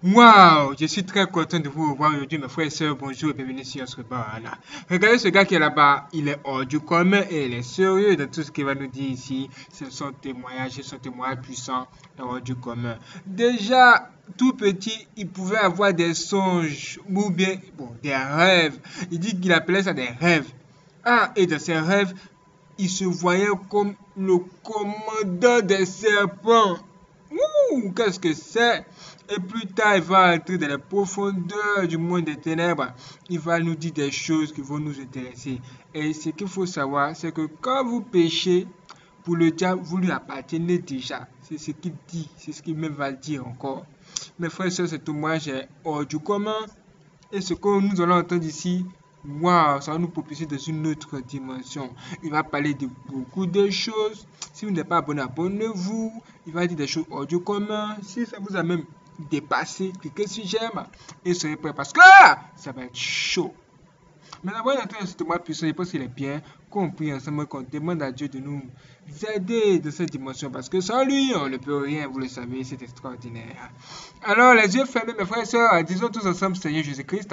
Waouh, je suis très content de vous revoir aujourd'hui, mes frères et sœurs. Bonjour et bienvenue sur ce bar-là. Regardez ce gars qui est là-bas, il est hors du commun et il est sérieux dans tout ce qu'il va nous dire ici. C'est son témoignage puissant et hors du commun. Déjà, tout petit, il pouvait avoir des songes ou bien des rêves. Il dit qu'il appelait ça des rêves. Ah, et dans ses rêves, il se voyait comme le commandant des serpents. Ouh, qu'est-ce que c'est? Et plus tard, il va entrer dans les profondeurs du monde des ténèbres. Il va nous dire des choses qui vont nous intéresser. Et ce qu'il faut savoir, c'est que quand vous péchez, pour le diable, vous lui appartenez déjà. C'est ce qu'il dit, c'est ce qu'il même va dire encore. Mes frères et sœurs, ce témoignage est hors du commun. Et ce que nous allons entendre ici, waouh, ça va nous propulser dans une autre dimension. Il va parler de beaucoup de choses. Si vous n'êtes pas abonné, abonnez-vous. Il va dire des choses hors du commun. Si ça vous a même dépassé, cliquez sur j'aime et soyez prêts parce que ça va être chaud. Mais avant d'entrer dans ce témoignage puissant, je pense qu'il est bien qu'on prie ensemble, qu'on demande à Dieu de nous aider dans cette dimension parce que sans lui, on ne peut rien, vous le savez, c'est extraordinaire. Alors, les yeux fermés, mes frères et sœurs, disons tous ensemble, Seigneur Jésus-Christ,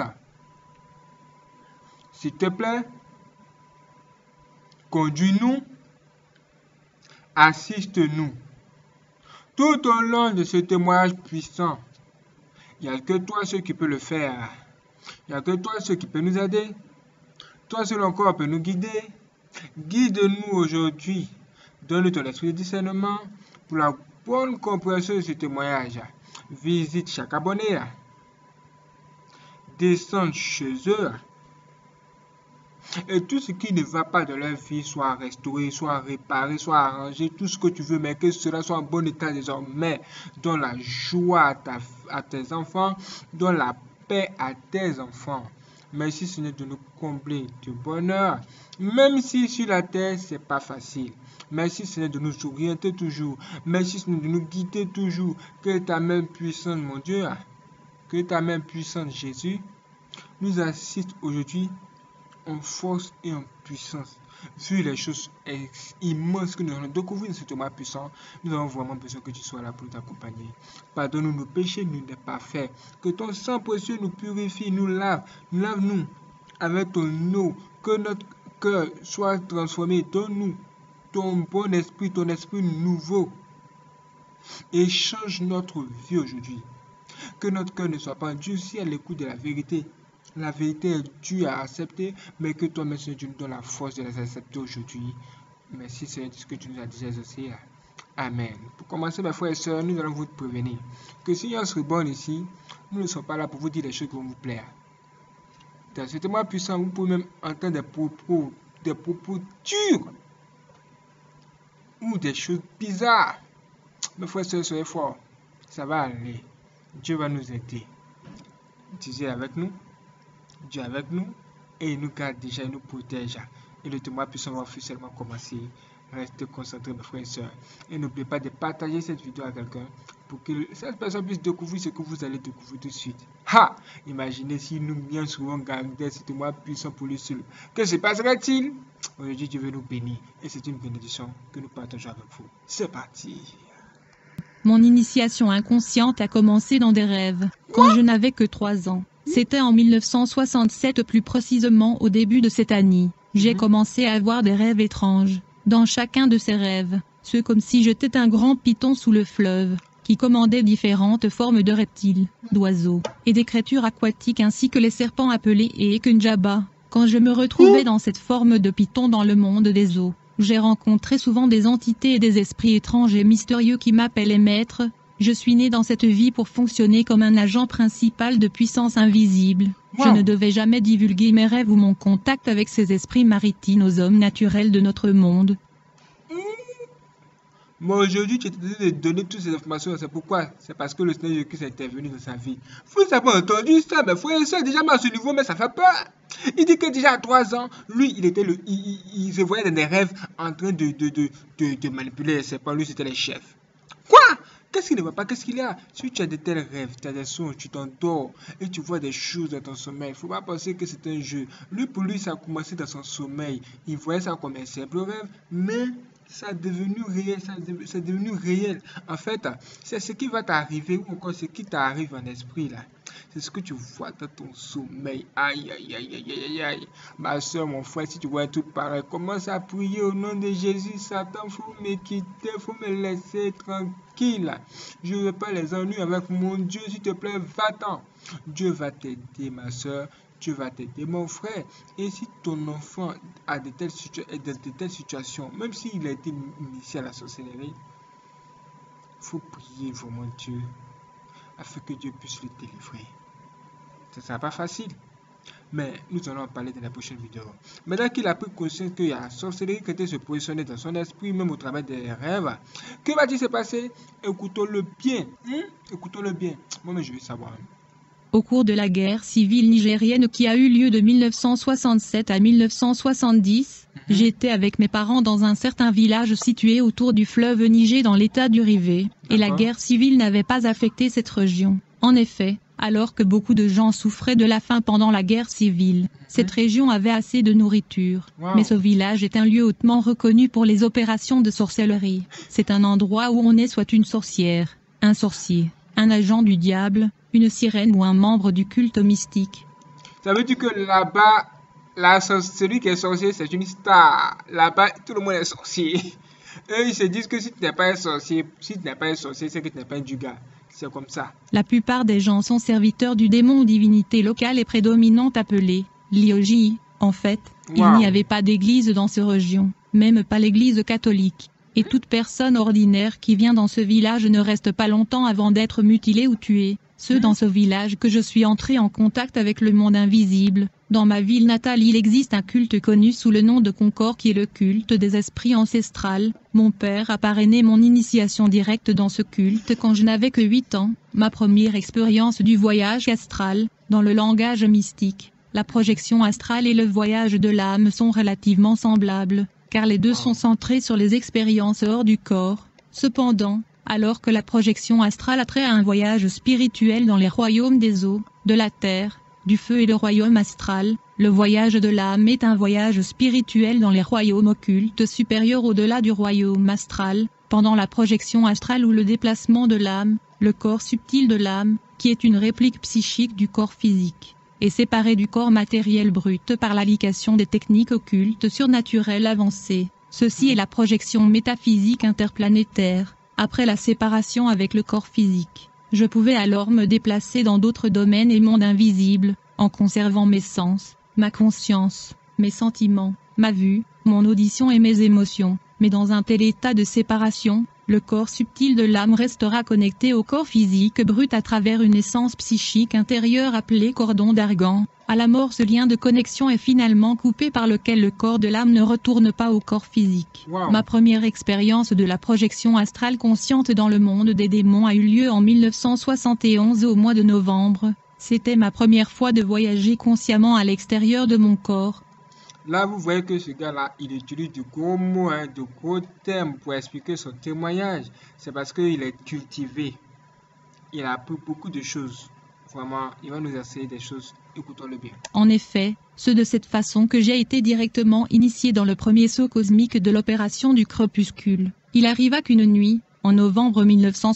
s'il te plaît, conduis-nous, assiste-nous. Tout au long de ce témoignage puissant, il n'y a que toi seul qui peut le faire. Il n'y a que toi seul qui peut nous aider. Toi seul encore peut nous guider. Guide-nous aujourd'hui. Donne-nous ton esprit de discernement pour la bonne compréhension de ce témoignage. Visite chaque abonné. Descends chez eux. Et tout ce qui ne va pas dans leur vie soit restauré, soit réparé, soit arrangé, tout ce que tu veux, mais que cela soit en bon état désormais. Donne la joie à tes enfants, donne la paix à tes enfants. Merci Seigneur de nous combler de bonheur, même si sur la terre c'est pas facile. Merci Seigneur de nous orienter toujours. Merci Seigneur de nous guider toujours. Que ta main puissante, mon Dieu, que ta main puissante, Jésus, nous assiste aujourd'hui en force et en puissance. Vu les choses immenses que nous allons découvrir dans ce témoignage puissant, nous avons vraiment besoin que tu sois là pour t'accompagner. Pardonne-nous nos péchés, nous n'est pas fait. Que ton sang précieux nous purifie, nous lave. Lave-nous avec ton eau. Que notre cœur soit transformé. Donne-nous ton bon esprit, ton esprit nouveau. Et change notre vie aujourd'hui. Que notre cœur ne soit pas endurci à l'écoute de la vérité. La vérité est dure à accepter, mais que toi, Seigneur, tu nous donnes la force de les accepter aujourd'hui. Merci, Seigneur, de ce que tu nous as déjà exaucé. Amen. Pour commencer, mes frères et sœurs, nous allons vous prévenir que si on se rebonne ici, nous ne sommes pas là pour vous dire des choses qui vont vous plaire. Dans ce témoin puissant, vous pouvez même entendre des propos durs ou des choses bizarres. Mes frères et sœurs, soyez forts. Ça va aller. Dieu va nous aider. Dieu est avec nous. Dieu est avec nous et il nous garde déjà, il nous protège. Et le témoin puissant va officiellement commencer. Restez concentrés, mes frères et sœurs. Et n'oubliez pas de partager cette vidéo à quelqu'un pour que cette personne puisse découvrir ce que vous allez découvrir tout de suite. Ha! Imaginez si nous bien souvent gardions ce témoin puissant pour lui seul. Que se passerait-il? Aujourd'hui, Dieu veut nous bénir et c'est une bénédiction que nous partageons avec vous. C'est parti! Mon initiation inconsciente a commencé dans des rêves, quand je n'avais que 3 ans. C'était en 1967, plus précisément au début de cette année. J'ai commencé à avoir des rêves étranges. Dans chacun de ces rêves, c'est comme si j'étais un grand python sous le fleuve, qui commandait différentes formes de reptiles, d'oiseaux, et des créatures aquatiques ainsi que les serpents appelés Ekenjaba. Quand je me retrouvais dans cette forme de python dans le monde des eaux, j'ai rencontré souvent des entités et des esprits étranges et mystérieux qui m'appelaient maître. Je suis né dans cette vie pour fonctionner comme un agent principal de puissance invisible. Je ne devais jamais divulguer mes rêves ou mon contact avec ces esprits maritimes aux hommes naturels de notre monde. Mais aujourd'hui, tu es décidé de donner toutes ces informations. C'est pourquoi? C'est parce que le Seigneur Jésus-Christ est intervenu dans sa vie. Vous n'avez pas entendu ça, mais frère et soeur, déjà à ce niveau, mais ça fait peur. Il dit que déjà à 3 ans, lui, il se voyait dans des rêves en train de manipuler les serpents. Lui, c'était le chef. Quoi? Qu'est-ce qu'il ne va pas? Qu'est-ce qu'il y a? Si tu as de tels rêves, tu as des songes, tu t'endors et tu vois des choses dans ton sommeil, il ne faut pas penser que c'est un jeu. Lui, pour lui, ça a commencé dans son sommeil. Il voyait ça comme un simple rêve, mais ça est devenu réel, c'est devenu réel. En fait, c'est ce qui va t'arriver ou encore ce qui t'arrive en esprit là. C'est ce que tu vois dans ton sommeil. Aïe, aïe, aïe, aïe, aïe, aïe. Ma soeur, mon frère, si tu vois tout pareil, commence à prier au nom de Jésus. Satan, faut me quitter, faut me laisser tranquille. Je ne veux pas les ennuis avec mon Dieu. S'il te plaît, va-t'en. Dieu va t'aider, ma soeur. Dieu va t'aider, mon frère. Et si ton enfant a de telles situations, même s'il a été initié à la sorcellerie, il faut prier vraiment Dieu afin que Dieu puisse le délivrer. Ce ne sera pas facile, mais nous allons en parler dans la prochaine vidéo. Maintenant qu'il a pris conscience qu'il y a la sorcellerie qui était se positionner dans son esprit, même au travers des rêves, que va-t-il se passer? Écoutons-le bien. Écoutons-le bien. Moi, mais je veux savoir. Au cours de la guerre civile nigérienne qui a eu lieu de 1967 à 1970, j'étais avec mes parents dans un certain village situé autour du fleuve Niger dans l'état du Rivé, et la guerre civile n'avait pas affecté cette région. En effet, alors que beaucoup de gens souffraient de la faim pendant la guerre civile, cette région avait assez de nourriture. Mais ce village est un lieu hautement reconnu pour les opérations de sorcellerie. C'est un endroit où on est soit une sorcière, un sorcier, un agent du diable, une sirène ou un membre du culte mystique. Ça veut dire que là-bas, celui qui est sorcier, c'est une star. Là-bas, tout le monde est sorcier. Eux, ils se disent que si tu n'es pas un sorcier, c'est que tu n'es pas un duga. C'est comme ça. La plupart des gens sont serviteurs du démon ou divinité locale et prédominante appelée Lioji. En fait, il n'y avait pas d'église dans cette région, même pas l'église catholique. Et toute personne ordinaire qui vient dans ce village ne reste pas longtemps avant d'être mutilée ou tuée. C'est dans ce village que je suis entré en contact avec le monde invisible. Dans ma ville natale, il existe un culte connu sous le nom de Concor qui est le culte des esprits ancestrales. Mon père a parrainé mon initiation directe dans ce culte quand je n'avais que 8 ans. Ma première expérience du voyage astral, dans le langage mystique. La projection astrale et le voyage de l'âme sont relativement semblables, car les deux sont centrés sur les expériences hors du corps. Cependant, alors que la projection astrale a trait à un voyage spirituel dans les royaumes des eaux, de la terre, du feu et le royaume astral, le voyage de l'âme est un voyage spirituel dans les royaumes occultes supérieurs au-delà du royaume astral. Pendant la projection astrale ou le déplacement de l'âme, le corps subtil de l'âme, qui est une réplique psychique du corps physique, est séparé du corps matériel brut par l'application des techniques occultes surnaturelles avancées. Ceci est la projection métaphysique interplanétaire. Après la séparation avec le corps physique, je pouvais alors me déplacer dans d'autres domaines et mondes invisibles, en conservant mes sens, ma conscience, mes sentiments, ma vue, mon audition et mes émotions. Mais dans un tel état de séparation, le corps subtil de l'âme restera connecté au corps physique brut à travers une essence psychique intérieure appelée cordon d'argan. À la mort, ce lien de connexion est finalement coupé par lequel le corps de l'âme ne retourne pas au corps physique. Ma première expérience de la projection astrale consciente dans le monde des démons a eu lieu en 1971 au mois de novembre. C'était ma première fois de voyager consciemment à l'extérieur de mon corps. Là, vous voyez que ce gars-là, il utilise de gros mots, de gros termes pour expliquer son témoignage. C'est parce qu'il est cultivé. Il a appris beaucoup de choses. Vraiment, il va nous enseigner des choses. Écoutons-le bien. En effet, c'est de cette façon que j'ai été directement initié dans le premier saut cosmique de l'opération du crépuscule. Il arriva qu'une nuit, en novembre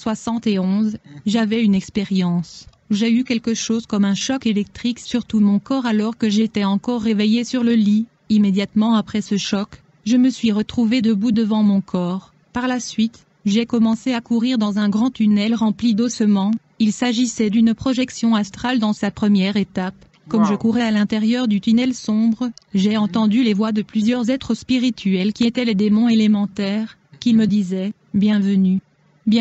1971, j'avais une expérience. J'ai eu quelque chose comme un choc électrique sur tout mon corps alors que j'étais encore réveillé sur le lit. Immédiatement après ce choc, je me suis retrouvé debout devant mon corps. Par la suite, j'ai commencé à courir dans un grand tunnel rempli d'ossements. Il s'agissait d'une projection astrale dans sa première étape. Comme je courais à l'intérieur du tunnel sombre, j'ai entendu les voix de plusieurs êtres spirituels qui étaient les démons élémentaires, qui me disaient « Bienvenue. Bienvenue ».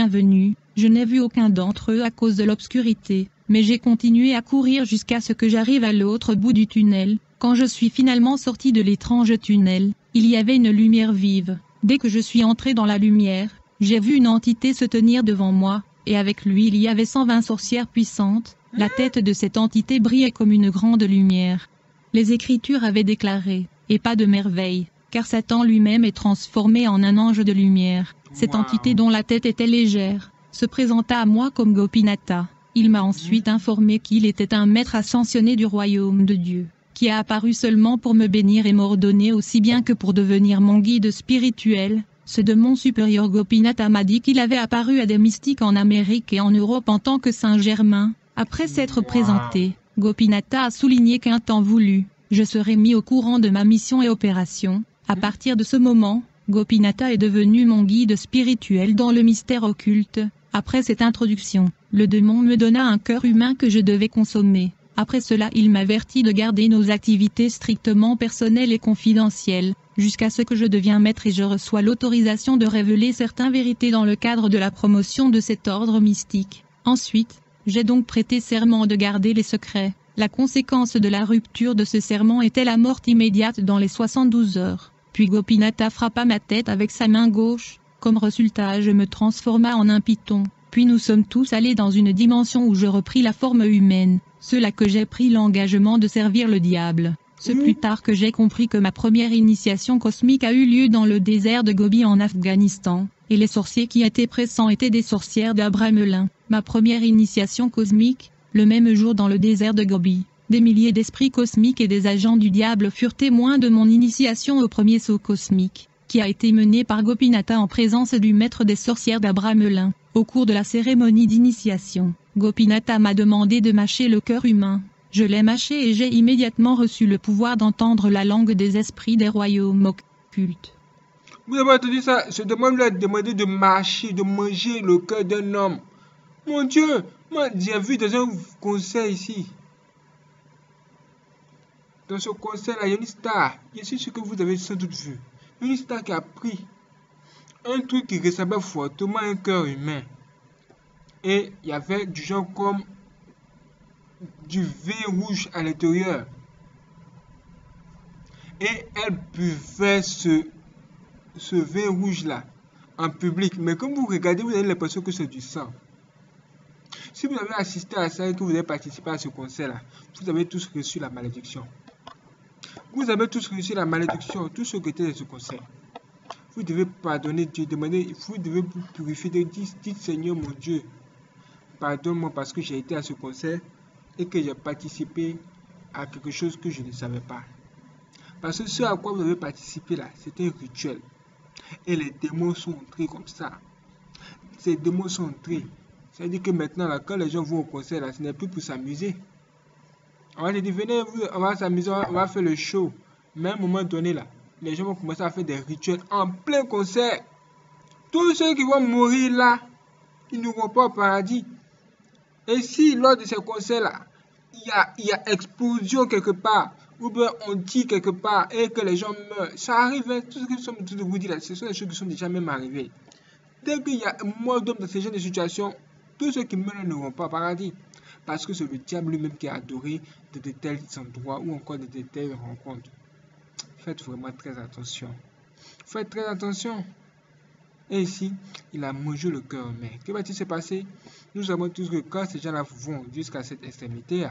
Je n'ai vu aucun d'entre eux à cause de l'obscurité, mais j'ai continué à courir jusqu'à ce que j'arrive à l'autre bout du tunnel. Quand je suis finalement sorti de l'étrange tunnel, il y avait une lumière vive. Dès que je suis entré dans la lumière, j'ai vu une entité se tenir devant moi, et avec lui il y avait 120 sorcières puissantes. La tête de cette entité brillait comme une grande lumière. Les Écritures avaient déclaré « Et pas de merveille », car Satan lui-même est transformé en un ange de lumière. Cette entité dont la tête était légère se présenta à moi comme Gopinatha. Il m'a ensuite informé qu'il était un maître ascensionné du royaume de Dieu, qui a apparu seulement pour me bénir et m'ordonner aussi bien que pour devenir mon guide spirituel. ce démon supérieur Gopinatha m'a dit qu'il avait apparu à des mystiques en Amérique et en Europe en tant que Saint-Germain. Après s'être présenté, Gopinatha a souligné qu'un temps voulu, je serai mis au courant de ma mission et opération. À partir de ce moment, Gopinatha est devenu mon guide spirituel dans le mystère occulte. Après cette introduction, le démon me donna un cœur humain que je devais consommer. Après cela, il m'avertit de garder nos activités strictement personnelles et confidentielles, jusqu'à ce que je devienne maître et je reçois l'autorisation de révéler certaines vérités dans le cadre de la promotion de cet ordre mystique. Ensuite, j'ai donc prêté serment de garder les secrets. La conséquence de la rupture de ce serment était la mort immédiate dans les 72 heures. Puis Gopinatha frappa ma tête avec sa main gauche. Comme résultat, je me transforma en un python. Puis nous sommes tous allés dans une dimension où je repris la forme humaine. C'est là que j'ai pris l'engagement de servir le diable. C'est plus tard que j'ai compris que ma première initiation cosmique a eu lieu dans le désert de Gobi en Afghanistan, et les sorciers qui étaient présents étaient des sorcières d'Abramelin. Ma première initiation cosmique, le même jour dans le désert de Gobi, des milliers d'esprits cosmiques et des agents du diable furent témoins de mon initiation au premier saut cosmique, qui a été mené par Gopinatha en présence du maître des sorcières d'Abramelin. Au cours de la cérémonie d'initiation, Gopinatha m'a demandé de mâcher le cœur humain. Je l'ai mâché et j'ai immédiatement reçu le pouvoir d'entendre la langue des esprits des royaumes occultes. Vous avez entendu ça? Ce démon lui a demandé de mâcher, de manger le cœur d'un homme. Mon Dieu, moi j'ai vu dans un concert ici. Dans ce concert-là, il y a une star. Je suis sûr que vous avez sans doute vu. Une star qui a pris un truc qui ressemblait fortement à un cœur humain. Et il y avait du genre comme du vin rouge à l'intérieur. Et elle buvait ce vin rouge-là en public. Mais quand vous regardez, vous avez l'impression que c'est du sang. Si vous avez assisté à ça et que vous avez participé à ce concert-là, vous avez tous reçu la malédiction. Vous avez tous reçu la malédiction, tous ceux qui étaient dans ce concert. Vous devez pardonner Dieu, demander, vous devez vous purifier, dites Seigneur mon Dieu, pardonne-moi parce que j'ai été à ce concert et que j'ai participé à quelque chose que je ne savais pas. Parce que ce à quoi vous avez participé là, c'était un rituel. Et les démons sont entrés comme ça. Ces démons sont entrés. Ça veut dire que maintenant, là, quand les gens vont au concert, là, ce n'est plus pour s'amuser. On va te dire, venez, on va s'amuser, on va faire le show. Mais à un moment donné, là, les gens vont commencer à faire des rituels en plein concert. Tous ceux qui vont mourir là, ils n'auront pas au paradis. Et si lors de ces concerts-là, il y a explosion quelque part, ou bien on dit quelque part et que les gens meurent, ça arrive, hein, tout ce que nous sommes en train de vous dire là, ce sont des choses qui sont déjà même arrivées. Dès qu'il y a moins d'hommes dans ce genre de situation, tous ceux qui meurent n'auront pas au paradis. Parce que c'est le diable lui-même qui a adoré de tels endroits ou encore de telles rencontres. Faites vraiment très attention. Faites très attention. Et ici, il a mangé le cœur humain. Que va-t-il se passer? Nous savons tous que quand ces gens-là vont jusqu'à cette extrémité-là,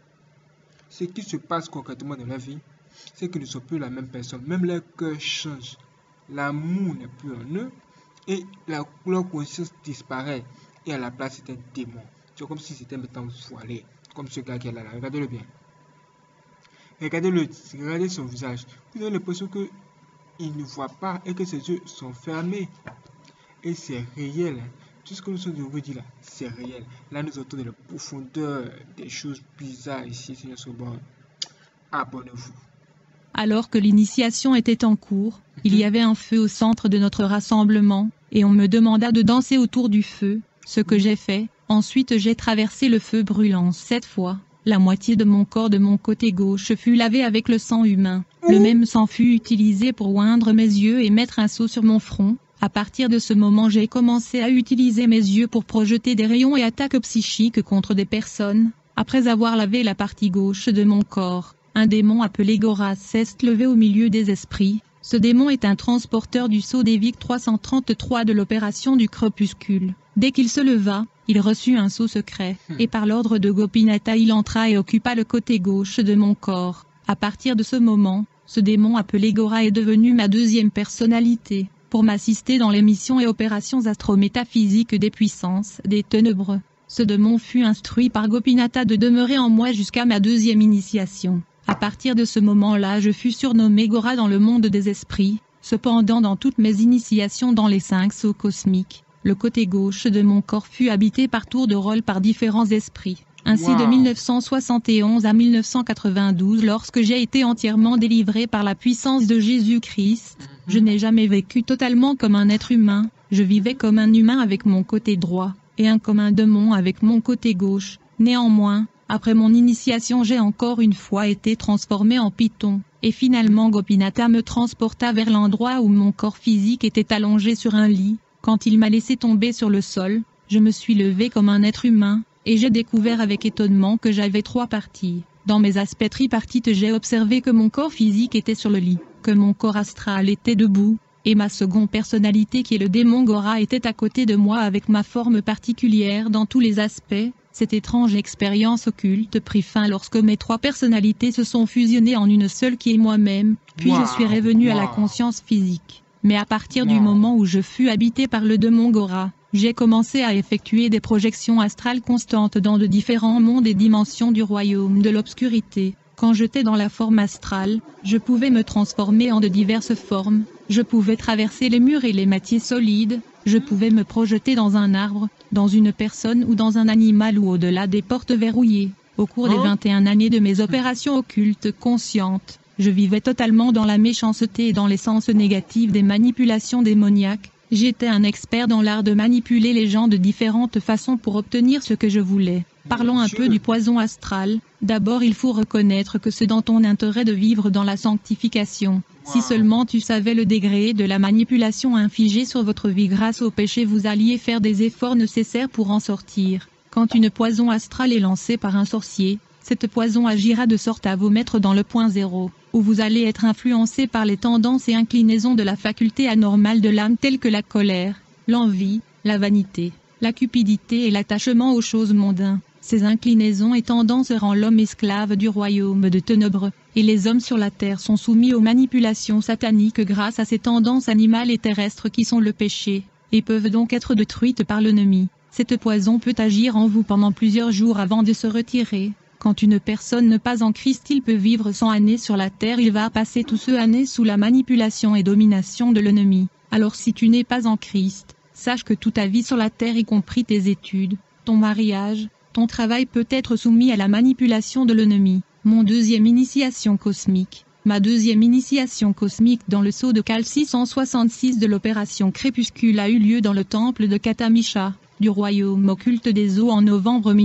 ce qui se passe concrètement dans leur vie, c'est qu'ils ne sont plus la même personne. Même leur cœur change. L'amour n'est plus en eux et leur conscience disparaît. Et à la place, c'est un démon. C'est comme si c'était maintenant voilé. Comme ce gars qui est là. Regardez-le bien. Regardez-le. Regardez son visage. Vous avez l'impression qu'il ne voit pas et que ses yeux sont fermés. Et c'est réel. Tout ce que nous sommes de vous dire là, c'est réel. Là, nous entrons dans la profondeur des choses bizarres ici, Seigneur Sobor. Abonnez-vous. Alors que l'initiation était en cours, il y avait un feu au centre de notre rassemblement, et on me demanda de danser autour du feu, ce que j'ai fait. Ensuite j'ai traversé le feu brûlant. Cette fois, la moitié de mon corps de mon côté gauche fut lavée avec le sang humain. Le même sang fut utilisé pour oindre mes yeux et mettre un seau sur mon front. À partir de ce moment, j'ai commencé à utiliser mes yeux pour projeter des rayons et attaques psychiques contre des personnes. Après avoir lavé la partie gauche de mon corps, un démon appelé Goras s'est levé au milieu des esprits. Ce démon est un transporteur du sceau d'Évic 333 de l'opération du crépuscule. Dès qu'il se leva, il reçut un sceau secret, et par l'ordre de Gopinatha il entra et occupa le côté gauche de mon corps. À partir de ce moment, ce démon appelé Gora est devenu ma deuxième personnalité, pour m'assister dans les missions et opérations astrométaphysiques des puissances des ténèbres. Ce démon fut instruit par Gopinatha de demeurer en moi jusqu'à ma deuxième initiation. À partir de ce moment-là, je fus surnommé Gora dans le monde des esprits, Cependant dans toutes mes initiations dans les 5 sauts cosmiques, le côté gauche de mon corps fut habité par tour de rôle par différents esprits. Ainsi de 1971 à 1992 lorsque j'ai été entièrement délivré par la puissance de Jésus-Christ, je n'ai jamais vécu totalement comme un être humain, je vivais comme un humain avec mon côté droit, et comme un démon avec mon côté gauche. Néanmoins, après mon initiation j'ai encore une fois été transformé en python, et finalement Gopinatha me transporta vers l'endroit où mon corps physique était allongé sur un lit. Quand il m'a laissé tomber sur le sol, je me suis levé comme un être humain, et j'ai découvert avec étonnement que j'avais 3 parties. Dans mes aspects tripartites j'ai observé que mon corps physique était sur le lit, que mon corps astral était debout, et ma seconde personnalité qui est le démon Gora était à côté de moi avec ma forme particulière dans tous les aspects. Cette étrange expérience occulte prit fin lorsque mes 3 personnalités se sont fusionnées en une seule qui est moi-même, puis je suis revenu à la conscience physique. Mais à partir du moment où je fus habité par le démon Gora, j'ai commencé à effectuer des projections astrales constantes dans de différents mondes et dimensions du royaume de l'obscurité. Quand j'étais dans la forme astrale, je pouvais me transformer en de diverses formes, je pouvais traverser les murs et les matières solides, je pouvais me projeter dans un arbre, dans une personne ou dans un animal ou au-delà des portes verrouillées. Au cours des 21 années de mes opérations occultes conscientes, je vivais totalement dans la méchanceté et dans l'essence négative des manipulations démoniaques. J'étais un expert dans l'art de manipuler les gens de différentes façons pour obtenir ce que je voulais. Parlons un peu du poison astral. D'abord il faut reconnaître que c'est dans ton intérêt de vivre dans la sanctification. Si seulement tu savais le degré de la manipulation infligée sur votre vie grâce au péché, vous alliez faire des efforts nécessaires pour en sortir. Quand une poison astrale est lancée par un sorcier, cette poison agira de sorte à vous mettre dans le point zéro, où vous allez être influencé par les tendances et inclinaisons de la faculté anormale de l'âme telles que la colère, l'envie, la vanité, la cupidité et l'attachement aux choses mondaines. Ces inclinaisons et tendances rendent l'homme esclave du royaume de ténèbres, et les hommes sur la terre sont soumis aux manipulations sataniques grâce à ces tendances animales et terrestres qui sont le péché, et peuvent donc être détruites par l'ennemi. Cette poison peut agir en vous pendant plusieurs jours avant de se retirer. Quand une personne n'est pas en Christ, il peut vivre 100 années sur la terre, il va passer toutes ces années sous la manipulation et domination de l'ennemi. Alors si tu n'es pas en Christ, sache que toute ta vie sur la terre, y compris tes études, ton mariage, ton travail peut être soumis à la manipulation de l'ennemi. Mon deuxième initiation cosmique. Ma deuxième initiation cosmique dans le sceau de Cal 666 de l'opération Crépuscule a eu lieu dans le temple de Katamisha, du royaume occulte des eaux en novembre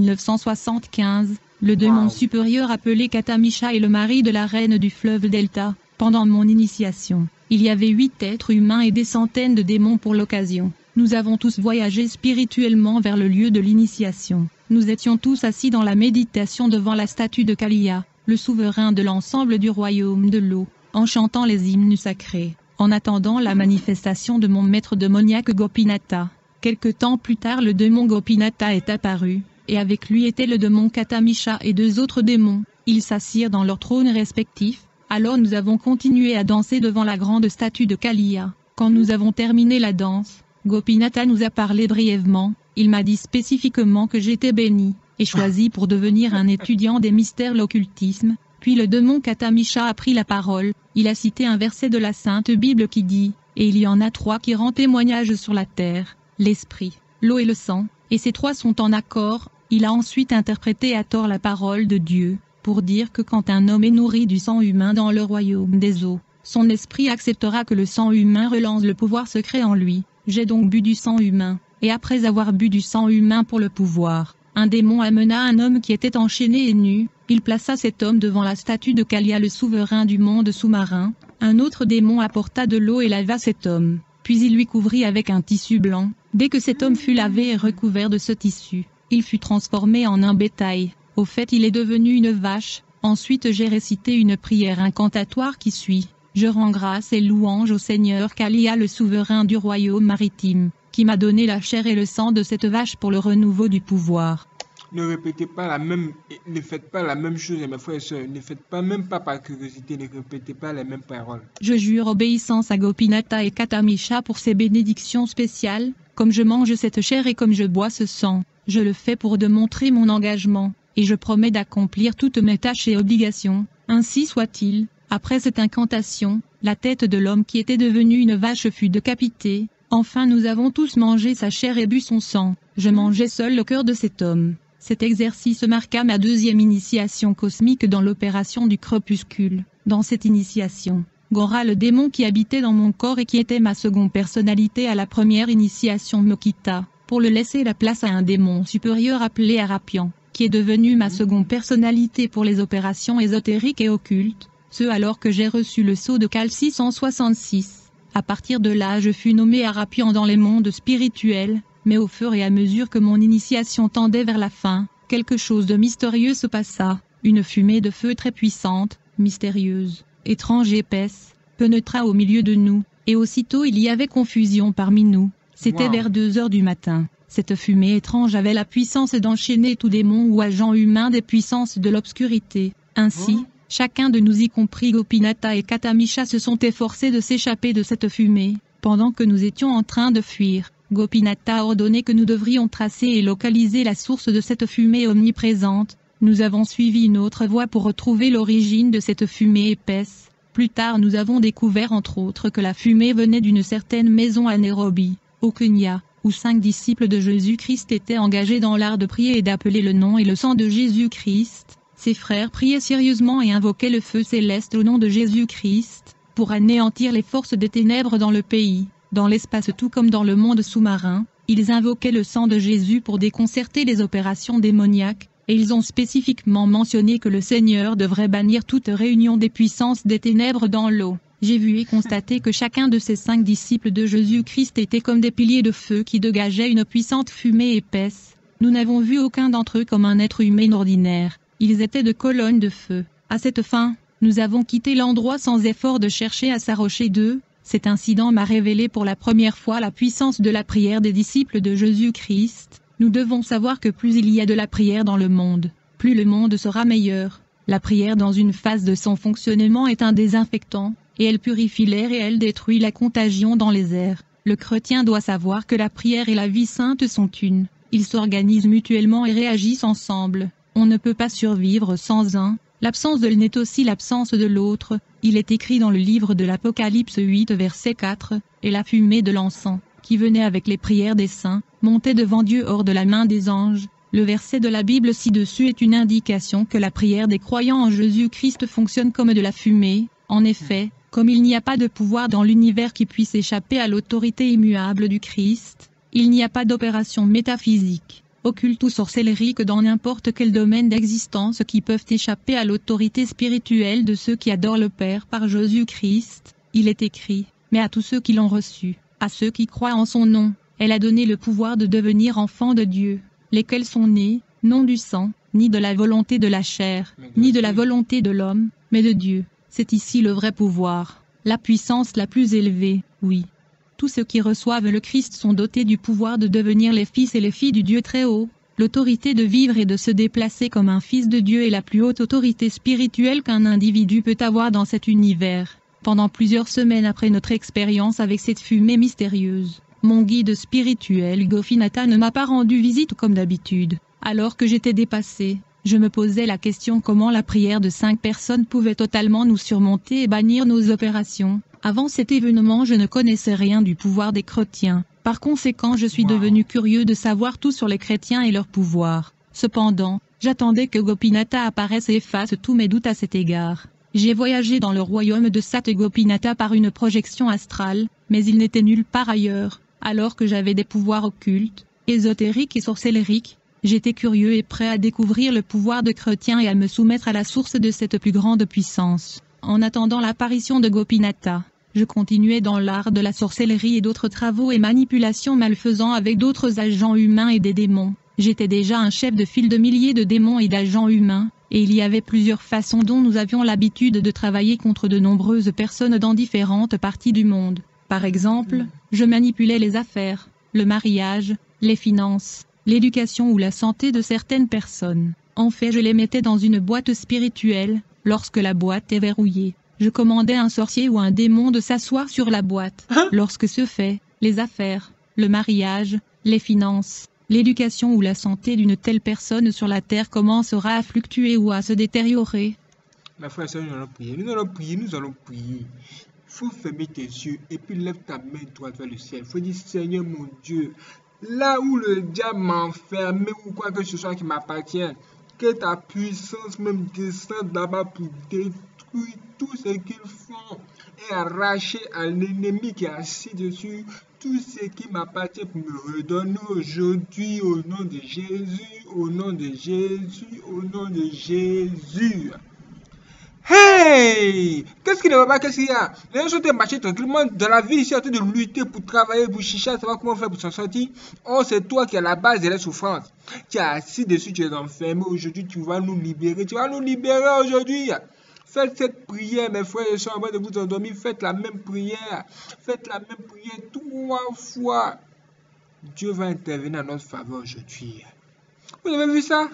1975. Le démon supérieur appelé Katamisha est le mari de la reine du fleuve Delta. Pendant mon initiation, il y avait 8 êtres humains et des centaines de démons pour l'occasion. Nous avons tous voyagé spirituellement vers le lieu de l'initiation. Nous étions tous assis dans la méditation devant la statue de Kaliya, le souverain de l'ensemble du royaume de l'eau, en chantant les hymnes sacrés, en attendant la manifestation de mon maître démoniaque Gopinatha. Quelque temps plus tard, le démon Gopinatha est apparu, et avec lui était le démon Katamisha et 2 autres démons. Ils s'assirent dans leurs trônes respectifs. Alors nous avons continué à danser devant la grande statue de Kaliya. Quand nous avons terminé la danse, Gopinatha nous a parlé brièvement. Il m'a dit spécifiquement que j'étais béni, et choisi pour devenir un étudiant des mystères de l'occultisme. Puis le démon Katamisha a pris la parole. Il a cité un verset de la Sainte Bible qui dit « Et il y en a 3 qui rendent témoignage sur la terre, l'esprit, l'eau et le sang, et ces 3 sont en accord. » Il a ensuite interprété à tort la parole de Dieu, pour dire que quand un homme est nourri du sang humain dans le royaume des eaux, son esprit acceptera que le sang humain relance le pouvoir secret en lui. J'ai donc bu du sang humain, et après avoir bu du sang humain pour le pouvoir, un démon amena un homme qui était enchaîné et nu. Il plaça cet homme devant la statue de Kaliya, le souverain du monde sous-marin. Un autre démon apporta de l'eau et lava cet homme, puis il lui couvrit avec un tissu blanc. Dès que cet homme fut lavé et recouvert de ce tissu, il fut transformé en un bétail. Au fait, il est devenu une vache. Ensuite j'ai récité une prière incantatoire qui suit. Je rends grâce et louange au Seigneur Kaliya, le souverain du royaume maritime, qui m'a donné la chair et le sang de cette vache pour le renouveau du pouvoir. Ne répétez pas ne faites pas la même chose, mes frères et sœurs. Ne faites pas, même pas par curiosité, ne répétez pas les mêmes paroles. Je jure obéissance à Gopinatha et Katamisha pour ces bénédictions spéciales. Comme je mange cette chair et comme je bois ce sang, je le fais pour démontrer mon engagement, et je promets d'accomplir toutes mes tâches et obligations. Ainsi soit-il. Après cette incantation, La tête de l'homme qui était devenu une vache fut décapitée. Enfin nous avons tous mangé sa chair et bu son sang. Je mangeais seul le cœur de cet homme. Cet exercice marqua ma deuxième initiation cosmique dans l'opération du crépuscule. Dans cette initiation, Gora, le démon qui habitait dans mon corps et qui était ma seconde personnalité à la première initiation, me quitta, pour le laisser la place à un démon supérieur appelé Arapian, qui est devenu ma seconde personnalité pour les opérations ésotériques et occultes, ce alors que j'ai reçu le sceau de Cal 666. À partir de là je fus nommé Arapian dans les mondes spirituels, mais au fur et à mesure que mon initiation tendait vers la fin, quelque chose de mystérieux se passa, une fumée de feu très puissante, mystérieuse, étrange et épaisse, pénétra au milieu de nous, et aussitôt il y avait confusion parmi nous. C'était vers 2 heures du matin. Cette fumée étrange avait la puissance d'enchaîner tout démon ou agent humain des puissances de l'obscurité. Ainsi, chacun de nous y compris Gopinath et Katamisha se sont efforcés de s'échapper de cette fumée, pendant que nous étions en train de fuir. Gopinath a ordonné que nous devrions tracer et localiser la source de cette fumée omniprésente. Nous avons suivi une autre voie pour retrouver l'origine de cette fumée épaisse. Plus tard nous avons découvert entre autres que la fumée venait d'une certaine maison à Nairobi, au Kenya, où 5 disciples de Jésus-Christ étaient engagés dans l'art de prier et d'appeler le nom et le sang de Jésus-Christ. Ces frères priaient sérieusement et invoquaient le feu céleste au nom de Jésus-Christ, pour anéantir les forces des ténèbres dans le pays. Dans l'espace tout comme dans le monde sous-marin, ils invoquaient le sang de Jésus pour déconcerter les opérations démoniaques, et ils ont spécifiquement mentionné que le Seigneur devrait bannir toute réunion des puissances des ténèbres dans l'eau. J'ai vu et constaté que chacun de ces 5 disciples de Jésus-Christ était comme des piliers de feu qui dégageaient une puissante fumée épaisse. Nous n'avons vu aucun d'entre eux comme un être humain ordinaire, ils étaient de colonnes de feu. À cette fin, nous avons quitté l'endroit sans effort de chercher à s'arrocher d'eux. Cet incident m'a révélé pour la première fois la puissance de la prière des disciples de Jésus-Christ. Nous devons savoir que plus il y a de la prière dans le monde, plus le monde sera meilleur. La prière dans une phase de son fonctionnement est un désinfectant, et elle purifie l'air et elle détruit la contagion dans les airs. Le chrétien doit savoir que la prière et la vie sainte sont une. Ils s'organisent mutuellement et réagissent ensemble. On ne peut pas survivre sans un. L'absence de l'un est aussi l'absence de l'autre. Il est écrit dans le livre de l'Apocalypse 8 verset 4, « Et la fumée de l'encens, qui venait avec les prières des saints, montait devant Dieu hors de la main des anges. » Le verset de la Bible ci-dessus est une indication que la prière des croyants en Jésus-Christ fonctionne comme de la fumée. En effet, comme il n'y a pas de pouvoir dans l'univers qui puisse échapper à l'autorité immuable du Christ, il n'y a pas d'opération métaphysique, occulte ou sorcellerie dans n'importe quel domaine d'existence qui peuvent échapper à l'autorité spirituelle de ceux qui adorent le Père par Jésus-Christ. Il est écrit, « Mais à tous ceux qui l'ont reçu, à ceux qui croient en son nom, elle a donné le pouvoir de devenir enfants de Dieu, lesquels sont nés, non du sang, ni de la volonté de la chair, ni de la volonté de l'homme, mais de Dieu. » C'est ici le vrai pouvoir, la puissance la plus élevée, oui. Tous ceux qui reçoivent le Christ sont dotés du pouvoir de devenir les fils et les filles du Dieu très haut. L'autorité de vivre et de se déplacer comme un fils de Dieu est la plus haute autorité spirituelle qu'un individu peut avoir dans cet univers. Pendant plusieurs semaines après notre expérience avec cette fumée mystérieuse, mon guide spirituel Gopinath ne m'a pas rendu visite comme d'habitude. Alors que j'étais dépassé, je me posais la question comment la prière de 5 personnes pouvait totalement nous surmonter et bannir nos opérations. Avant cet événement, je ne connaissais rien du pouvoir des chrétiens. Par conséquent, je suis devenu curieux de savoir tout sur les chrétiens et leur pouvoir. Cependant, j'attendais que Gopinath apparaisse et efface tous mes doutes à cet égard. J'ai voyagé dans le royaume de Sat Gopinath par une projection astrale, mais il n'était nulle part ailleurs. Alors que j'avais des pouvoirs occultes, ésotériques et sorcelleriques, j'étais curieux et prêt à découvrir le pouvoir de chrétien et à me soumettre à la source de cette plus grande puissance. En attendant l'apparition de Gopinath, je continuais dans l'art de la sorcellerie et d'autres travaux et manipulations malfaisants avec d'autres agents humains et des démons. J'étais déjà un chef de file de milliers de démons et d'agents humains, et il y avait plusieurs façons dont nous avions l'habitude de travailler contre de nombreuses personnes dans différentes parties du monde. Par exemple, je manipulais les affaires, le mariage, les finances, l'éducation ou la santé de certaines personnes. En fait, je les mettais dans une boîte spirituelle. Lorsque la boîte est verrouillée, je commandais un sorcier ou un démon de s'asseoir sur la boîte. Lorsque ce fait, les affaires, le mariage, les finances, l'éducation ou la santé d'une telle personne sur la terre commencera à fluctuer ou à se détériorer. Ma frère, nous allons prier, nous allons prier, nous allons prier. faut fermer tes yeux et puis lève ta main droite vers le ciel. Faut dire, Seigneur mon Dieu, là où le diable m'a enfermé ou quoi que ce soit qui m'appartient, que ta puissance même descende là-bas pour détruire tout ce qu'ils font et arracher à l'ennemi qui est assis dessus tout ce qui m'appartient pour me redonner aujourd'hui au nom de Jésus, au nom de Jésus, au nom de Jésus. Hey! Qu'est-ce qu'il ne va pas? Qu'est-ce qu'il y a? Les gens sont en train de marcher tranquillement dans la vie ici, en train de lutter pour travailler, pour chercher à savoir comment faire pour s'en sortir. Oh, c'est toi qui es à la base de la souffrance. Tu es assis dessus, tu es enfermé. Aujourd'hui, tu vas nous libérer. Tu vas nous libérer aujourd'hui. Faites cette prière, mes frères et sœurs, avant de vous endormir. Faites la même prière. Faites la même prière 3 fois. Dieu va intervenir en notre faveur aujourd'hui. Vous avez vu ça?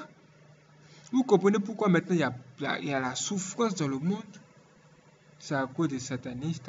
Vous comprenez pourquoi maintenant il y a la souffrance dans le monde? C'est à cause des satanistes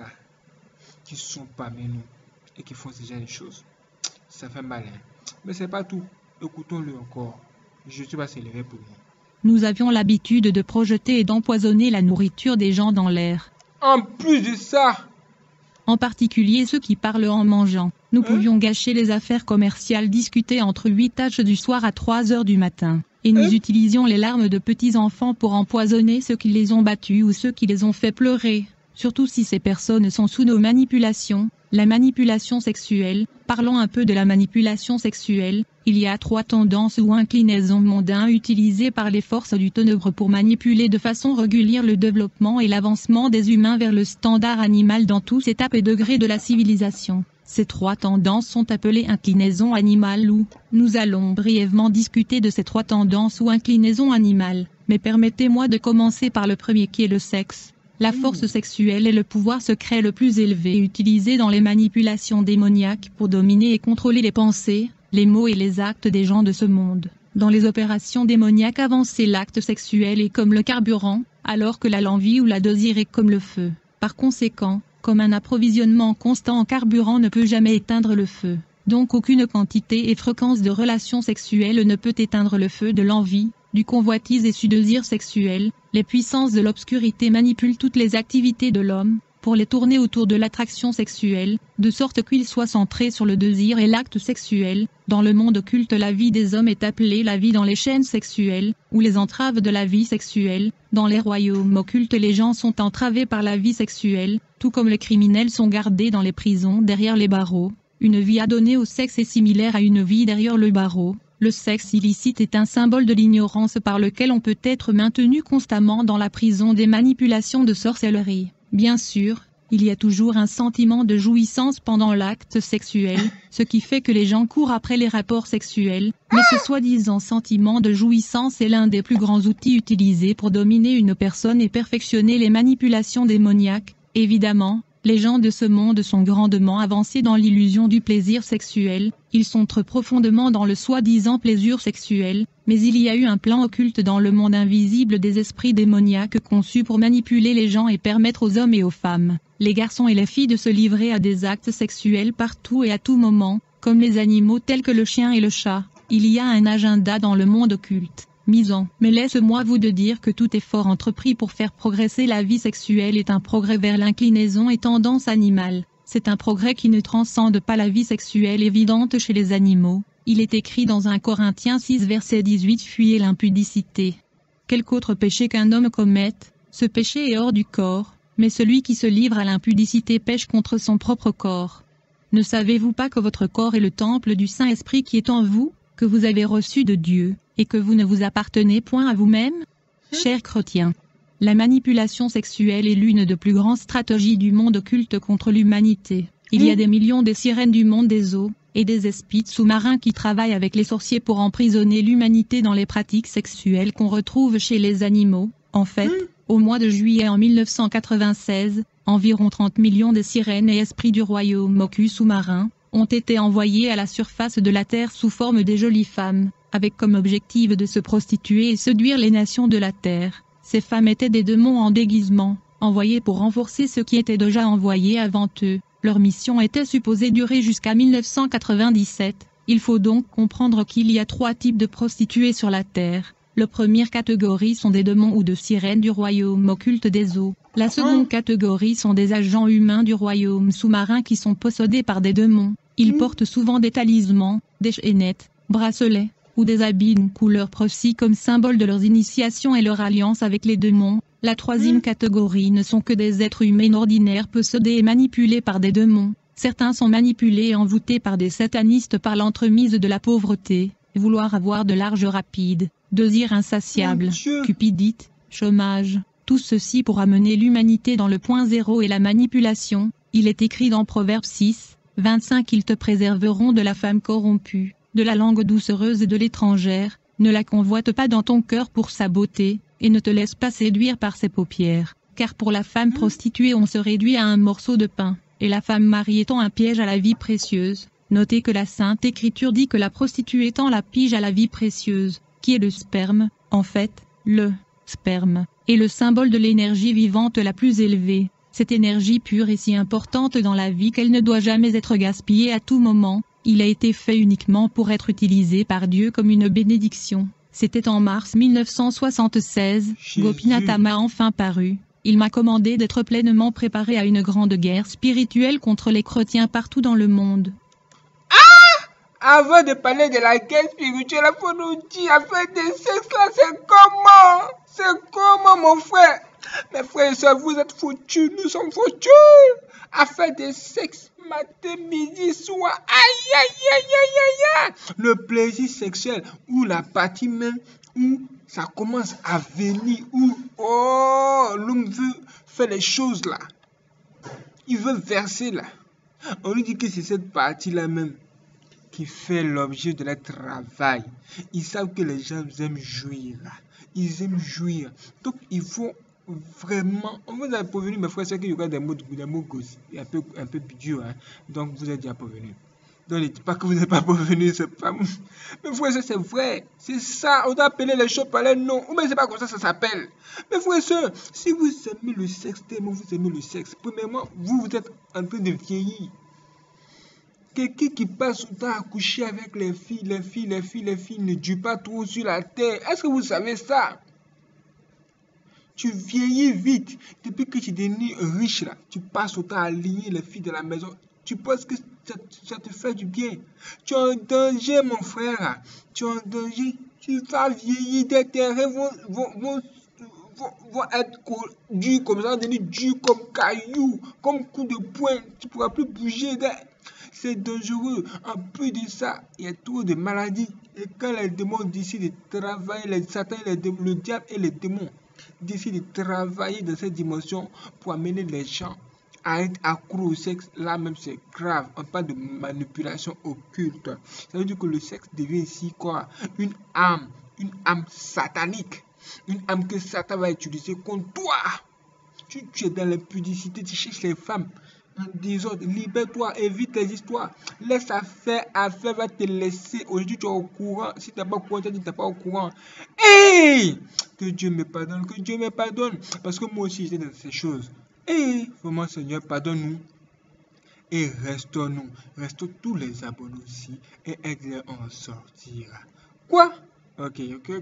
qui sont parmi nous et qui font ce genre de choses. Ça fait mal, hein? Mais c'est pas tout. Écoutons-le encore. Jésus va s'élever pour nous. Nous avions l'habitude de projeter et d'empoisonner la nourriture des gens dans l'air. En plus de ça, En particulier ceux qui parlent en mangeant. Nous pouvions gâcher les affaires commerciales discutées entre 8h du soir à 3h du matin. Et nous utilisions les larmes de petits enfants pour empoisonner ceux qui les ont battus ou ceux qui les ont fait pleurer. Surtout si ces personnes sont sous nos manipulations. La manipulation sexuelle. Parlons un peu de la manipulation sexuelle. Il y a 3 tendances ou inclinaisons mondaines utilisées par les forces du ténèbre pour manipuler de façon régulière le développement et l'avancement des humains vers le standard animal dans tous étapes et degrés de la civilisation. Ces 3 tendances sont appelées inclinaisons animales ou nous allons brièvement discuter de ces 3 tendances ou inclinaisons animales. Mais permettez-moi de commencer par le premier qui est le sexe. La force sexuelle est le pouvoir secret le plus élevé utilisé dans les manipulations démoniaques pour dominer et contrôler les pensées, les mots et les actes des gens de ce monde. Dans les opérations démoniaques avancées, l'acte sexuel est comme le carburant, alors que l'envie ou la désir est comme le feu. Par conséquent, comme un approvisionnement constant en carburant ne peut jamais éteindre le feu. Donc aucune quantité et fréquence de relations sexuelles ne peut éteindre le feu de l'envie, du convoitise et du désir sexuel. Les puissances de l'obscurité manipulent toutes les activités de l'homme, pour les tourner autour de l'attraction sexuelle, de sorte qu'il soit centré sur le désir et l'acte sexuel. Dans le monde occulte, la vie des hommes est appelée la vie dans les chaînes sexuelles, ou les entraves de la vie sexuelle. Dans les royaumes occultes, les gens sont entravés par la vie sexuelle, tout comme les criminels sont gardés dans les prisons derrière les barreaux. Une vie adonnée au sexe est similaire à une vie derrière le barreau. Le sexe illicite est un symbole de l'ignorance par lequel on peut être maintenu constamment dans la prison des manipulations de sorcellerie. Bien sûr, il y a toujours un sentiment de jouissance pendant l'acte sexuel, ce qui fait que les gens courent après les rapports sexuels, mais ce soi-disant sentiment de jouissance est l'un des plus grands outils utilisés pour dominer une personne et perfectionner les manipulations démoniaques. Évidemment, les gens de ce monde sont grandement avancés dans l'illusion du plaisir sexuel, ils sont très profondément dans le soi-disant plaisir sexuel, mais il y a eu un plan occulte dans le monde invisible des esprits démoniaques conçus pour manipuler les gens et permettre aux hommes et aux femmes, les garçons et les filles de se livrer à des actes sexuels partout et à tout moment, comme les animaux tels que le chien et le chat. Il y a un agenda dans le monde occulte. Mais laisse-moi vous de dire que tout effort entrepris pour faire progresser la vie sexuelle est un progrès vers l'inclinaison et tendance animale. C'est un progrès qui ne transcende pas la vie sexuelle évidente chez les animaux. Il est écrit dans 1 Corinthiens 6 verset 18 « Fuyez l'impudicité ». Quelque autre péché qu'un homme commette, ce péché est hors du corps, mais celui qui se livre à l'impudicité pêche contre son propre corps. Ne savez-vous pas que votre corps est le temple du Saint-Esprit qui est en vous, que vous avez reçu de Dieu, et que vous ne vous appartenez point à vous-même? Chers chrétiens, la manipulation sexuelle est l'une des plus grandes stratégies du monde occulte contre l'humanité. Il y a des millions de sirènes du monde des eaux, et des espies sous-marins qui travaillent avec les sorciers pour emprisonner l'humanité dans les pratiques sexuelles qu'on retrouve chez les animaux. En fait, au mois de juillet en 1996, environ 30 millions de sirènes et esprits du royaume occulte sous-marin ont été envoyés à la surface de la Terre sous forme de jolies femmes, avec comme objectif de se prostituer et séduire les nations de la Terre. Ces femmes étaient des démons en déguisement, envoyés pour renforcer ceux qui étaient déjà envoyés avant eux. Leur mission était supposée durer jusqu'à 1997. Il faut donc comprendre qu'il y a 3 types de prostituées sur la Terre. La première catégorie sont des démons ou de sirènes du royaume occulte des eaux. La seconde catégorie sont des agents humains du royaume sous-marin qui sont possédés par des démons. Ils portent souvent des talismans, des chaînettes, bracelets, ou des habits d'une couleur précise comme symbole de leurs initiations et leur alliance avec les démons. La troisième catégorie ne sont que des êtres humains ordinaires possédés et manipulés par des démons. Certains sont manipulés et envoûtés par des satanistes par l'entremise de la pauvreté, vouloir avoir de l'argent rapide, désir insatiable, cupidité, chômage. Tout ceci pour amener l'humanité dans le point zéro et la manipulation. Il est écrit dans Proverbe 6, 25 qu'ils te préserveront de la femme corrompue, de la langue doucereuse et de l'étrangère. Ne la convoite pas dans ton cœur pour sa beauté, et ne te laisse pas séduire par ses paupières. Car pour la femme prostituée on se réduit à un morceau de pain, et la femme mariée étant un piège à la vie précieuse. Notez que la Sainte Écriture dit que la prostituée étant la pige à la vie précieuse, qui est le sperme. En fait, le sperme est le symbole de l'énergie vivante la plus élevée. Cette énergie pure est si importante dans la vie qu'elle ne doit jamais être gaspillée à tout moment. Il a été fait uniquement pour être utilisé par Dieu comme une bénédiction. C'était en mars 1976, Gopinath m'a enfin paru. Il m'a commandé d'être pleinement préparé à une grande guerre spirituelle contre les chrétiens partout dans le monde. Avant de parler de la guerre spirituelle, il faut nous dire, affaire de sexe là, c'est comment? C'est comment, mon frère? Mes frères et sœurs, vous êtes foutus, nous sommes foutus. Affaire de sexe, matin, midi, soir, aïe, aïe, aïe, aïe, aïe, aïe. Le plaisir sexuel, ou la partie même, où ça commence à venir, où, oh, l'homme veut faire les choses là. Il veut verser là. On lui dit que c'est cette partie-là même qui fait l'objet de leur travail. Ils savent que les gens aiment jouir. Ils aiment jouir. Donc, il faut vraiment... On vous a prévenu, mes frères, c'est qu'il y aura des mots gosses, un peu durs. Hein? Donc, vous êtes déjà prévenus. Donc, ne dites pas que vous n'êtes pas prévenus, c'est pas... Mes frères, c'est vrai. C'est ça. On doit appeler les choses par leur nom. Ou mais c'est pas comme ça s'appelle. Mes frères, si vous aimez le sexe, tellement vous aimez le sexe, premièrement, vous êtes en train de vieillir. Quelqu'un qui passe son temps à coucher avec les filles ne dure pas trop sur la terre. Est-ce que vous savez ça? Tu vieillis vite. Depuis que tu deviens riche, là, tu passes ton temps à aligner les filles de la maison. Tu penses que ça te fait du bien. Tu es en danger, mon frère. Tu es en danger. Tu vas vieillir. Des terrains vont être durs comme ça, devenir durs comme cailloux, comme coup de poing. Tu ne pourras plus bouger. C'est dangereux. En plus de ça, il y a trop de maladies. Et quand les démons décident de travailler, les satans, le diable et les démons décident de travailler dans cette dimension pour amener les gens à être accros au sexe, là même c'est grave. On parle de manipulation occulte. Ça veut dire que le sexe devient ici quoi? Une âme satanique. Une âme que Satan va utiliser contre toi. Tu es dans l'impudicité, tu cherches les femmes en désordre, libère-toi, évite les histoires. Laisse affaire va te laisser. Aujourd'hui, tu es au courant. Si tu n'es pas au courant, tu n'es pas au courant. Hey! Que Dieu me pardonne, que Dieu me pardonne. Parce que moi aussi, j'étais dans ces choses. Hey! Vraiment, Seigneur, pardonne-nous. Et restons-nous. Restons tous les abonnés aussi. Et aide-les à en sortir. Quoi? Ok.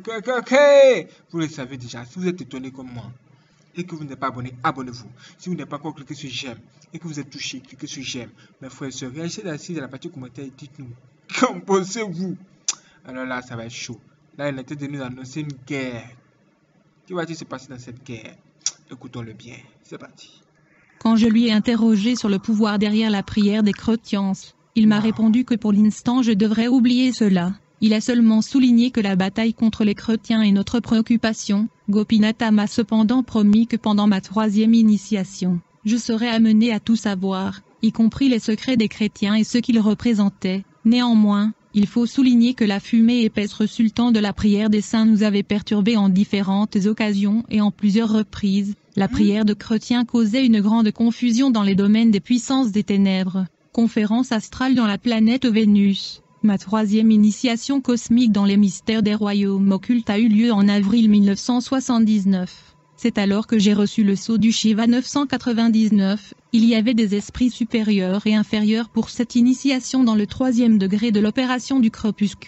Vous le savez déjà. Si vous êtes étonné comme moi, et que vous n'êtes pas abonné, abonnez-vous. Si vous n'êtes pas encore cliqué sur j'aime et que vous êtes touché, cliquez sur j'aime. Mes frères et sœurs, réagissez dans la partie commentaire et dites-nous. Qu'en pensez-vous? Alors là, ça va être chaud. Là, il était de nous annoncer une guerre. Que va-t-il se passer dans cette guerre? Écoutons-le bien. C'est parti. Quand je lui ai interrogé sur le pouvoir derrière la prière des chrétiens, il m'a répondu que pour l'instant je devrais oublier cela. Il a seulement souligné que la bataille contre les chrétiens est notre préoccupation. Gopinath m'a cependant promis que pendant ma 3e initiation, je serais amené à tout savoir, y compris les secrets des chrétiens et ce qu'ils représentaient. Néanmoins, il faut souligner que la fumée épaisse résultant de la prière des saints nous avait perturbés en différentes occasions et en plusieurs reprises. La prière de chrétiens causait une grande confusion dans les domaines des puissances des ténèbres. Conférence astrale dans la planète Vénus. Ma 3e initiation cosmique dans les mystères des royaumes occultes a eu lieu en avril 1979. C'est alors que j'ai reçu le sceau du Shiva 999. Il y avait des esprits supérieurs et inférieurs pour cette initiation dans le 3e degré de l'opération du crépuscule.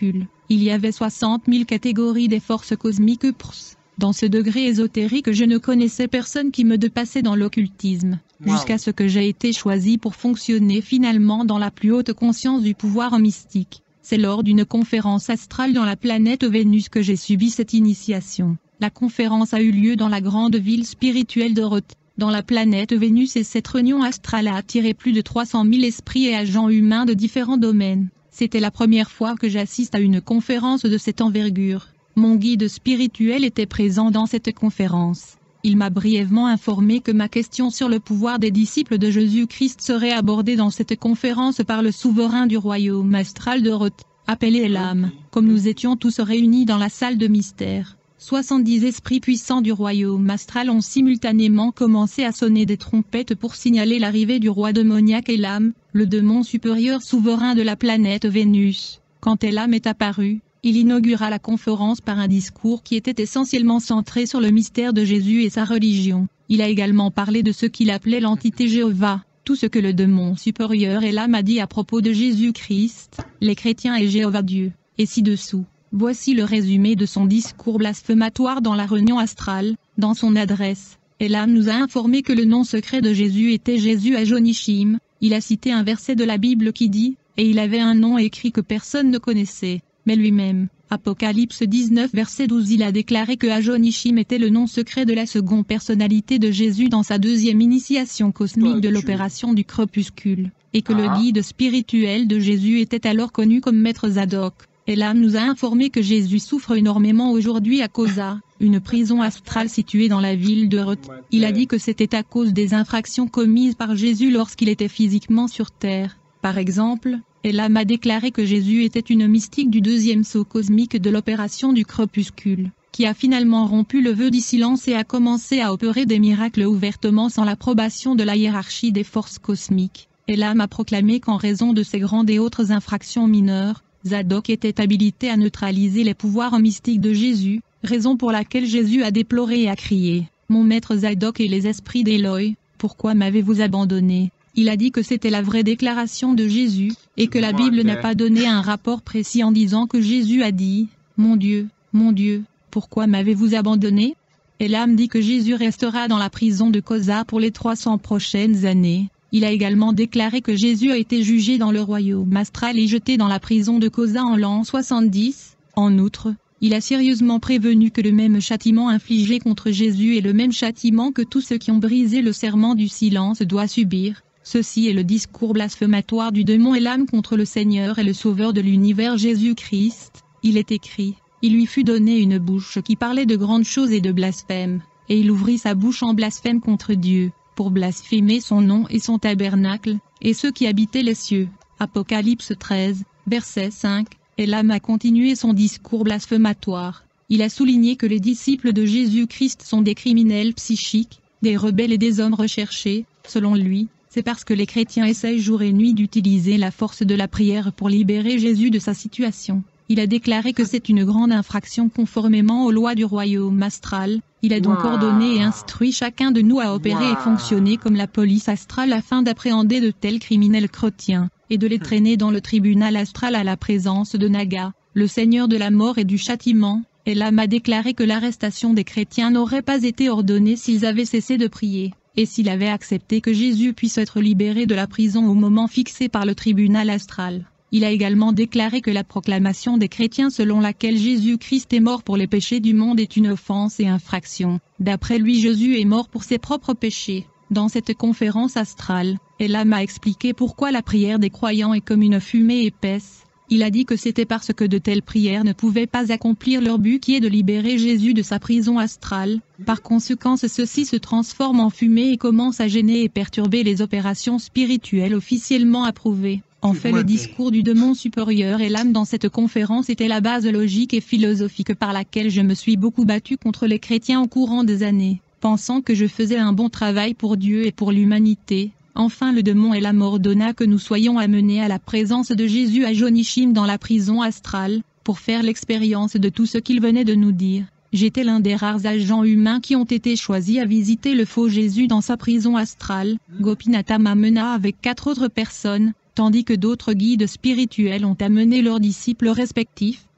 Il y avait 60 000 catégories des forces cosmiques. Dans ce degré ésotérique, je ne connaissais personne qui me dépassait dans l'occultisme, jusqu'à ce que j'ai été choisi pour fonctionner finalement dans la plus haute conscience du pouvoir mystique. C'est lors d'une conférence astrale dans la planète Vénus que j'ai subi cette initiation. La conférence a eu lieu dans la grande ville spirituelle de Roth, dans la planète Vénus, et cette réunion astrale a attiré plus de 300 000 esprits et agents humains de différents domaines. C'était la première fois que j'assiste à une conférence de cette envergure. Mon guide spirituel était présent dans cette conférence. Il m'a brièvement informé que ma question sur le pouvoir des disciples de Jésus-Christ serait abordée dans cette conférence par le souverain du royaume astral de Roth, appelé Elam, comme nous étions tous réunis dans la salle de mystère. 70 esprits puissants du royaume astral ont simultanément commencé à sonner des trompettes pour signaler l'arrivée du roi démoniaque Elam, le démon supérieur souverain de la planète Vénus. Quand Elam est apparu, il inaugura la conférence par un discours qui était essentiellement centré sur le mystère de Jésus et sa religion. Il a également parlé de ce qu'il appelait l'entité Jéhovah, tout ce que le démon supérieur Elam a dit à propos de Jésus-Christ, les chrétiens et Jéhovah Dieu, et ci-dessous. Voici le résumé de son discours blasphématoire dans la réunion astrale. Dans son adresse, Elam nous a informé que le nom secret de Jésus était Jésus Ajonishim. Il a cité un verset de la Bible qui dit « Et il avait un nom écrit que personne ne connaissait, mais lui-même ». Apocalypse 19 verset 12. Il a déclaré que Ajonishim était le nom secret de la seconde personnalité de Jésus dans sa deuxième initiation cosmique de l'opération du crépuscule, et que le guide spirituel de Jésus était alors connu comme Maître Zadok. Elam nous a informé que Jésus souffre énormément aujourd'hui à Kosa, une prison astrale située dans la ville de Roth. Il a dit que c'était à cause des infractions commises par Jésus lorsqu'il était physiquement sur terre. Par exemple, Elam a déclaré que Jésus était une mystique du deuxième saut cosmique de l'opération du crépuscule, qui a finalement rompu le vœu du silence et a commencé à opérer des miracles ouvertement sans l'approbation de la hiérarchie des forces cosmiques. Elam a proclamé qu'en raison de ces grandes et autres infractions mineures, Zadok était habilité à neutraliser les pouvoirs mystiques de Jésus, raison pour laquelle Jésus a déploré et a crié « Mon maître Zadok et les esprits d'Éloi, pourquoi m'avez-vous abandonné ?» Il a dit que c'était la vraie déclaration de Jésus, et que la Bible n'a pas donné un rapport précis en disant que Jésus a dit « mon Dieu, pourquoi m'avez-vous abandonné ?» Elam dit que Jésus restera dans la prison de Kosa pour les 300 prochaines années. Il a également déclaré que Jésus a été jugé dans le royaume astral et jeté dans la prison de Kosa en l'an 70. En outre, il a sérieusement prévenu que le même châtiment infligé contre Jésus est le même châtiment que tous ceux qui ont brisé le serment du silence doivent subir. Ceci est le discours blasphématoire du démon Elam contre le Seigneur et le Sauveur de l'univers Jésus-Christ. Il est écrit, « Il lui fut donné une bouche qui parlait de grandes choses et de blasphème, et il ouvrit sa bouche en blasphème contre Dieu, pour blasphémer son nom et son tabernacle, et ceux qui habitaient les cieux. » Apocalypse 13, verset 5. Elam a continué son discours blasphématoire. Il a souligné que les disciples de Jésus-Christ sont des criminels psychiques, des rebelles et des hommes recherchés. Selon lui, c'est parce que les chrétiens essayent jour et nuit d'utiliser la force de la prière pour libérer Jésus de sa situation. Il a déclaré que c'est une grande infraction conformément aux lois du royaume astral. Il a donc ordonné et instruit chacun de nous à opérer et fonctionner comme la police astrale afin d'appréhender de tels criminels chrétiens, et de les traîner dans le tribunal astral à la présence de Naga, le seigneur de la mort et du châtiment. Elam a déclaré que l'arrestation des chrétiens n'aurait pas été ordonnée s'ils avaient cessé de prier, et s'il avait accepté que Jésus puisse être libéré de la prison au moment fixé par le tribunal astral. Il a également déclaré que la proclamation des chrétiens selon laquelle Jésus-Christ est mort pour les péchés du monde est une offense et infraction. D'après lui, Jésus est mort pour ses propres péchés. Dans cette conférence astrale, Elam a expliqué pourquoi la prière des croyants est comme une fumée épaisse. Il a dit que c'était parce que de telles prières ne pouvaient pas accomplir leur but qui est de libérer Jésus de sa prison astrale. Par conséquent, ceci se transforme en fumée et commence à gêner et perturber les opérations spirituelles officiellement approuvées. En fait, le discours du démon supérieur Elam dans cette conférence était la base logique et philosophique par laquelle je me suis beaucoup battu contre les chrétiens au courant des années, pensant que je faisais un bon travail pour Dieu et pour l'humanité. Enfin, le démon Elam ordonna que nous soyons amenés à la présence de Jésus à Jonishim dans la prison astrale, pour faire l'expérience de tout ce qu'il venait de nous dire. J'étais l'un des rares agents humains qui ont été choisis à visiter le faux Jésus dans sa prison astrale. Gopinatha m'amena avec 4 autres personnes, tandis que d'autres guides spirituels ont amené leurs disciples respectifs.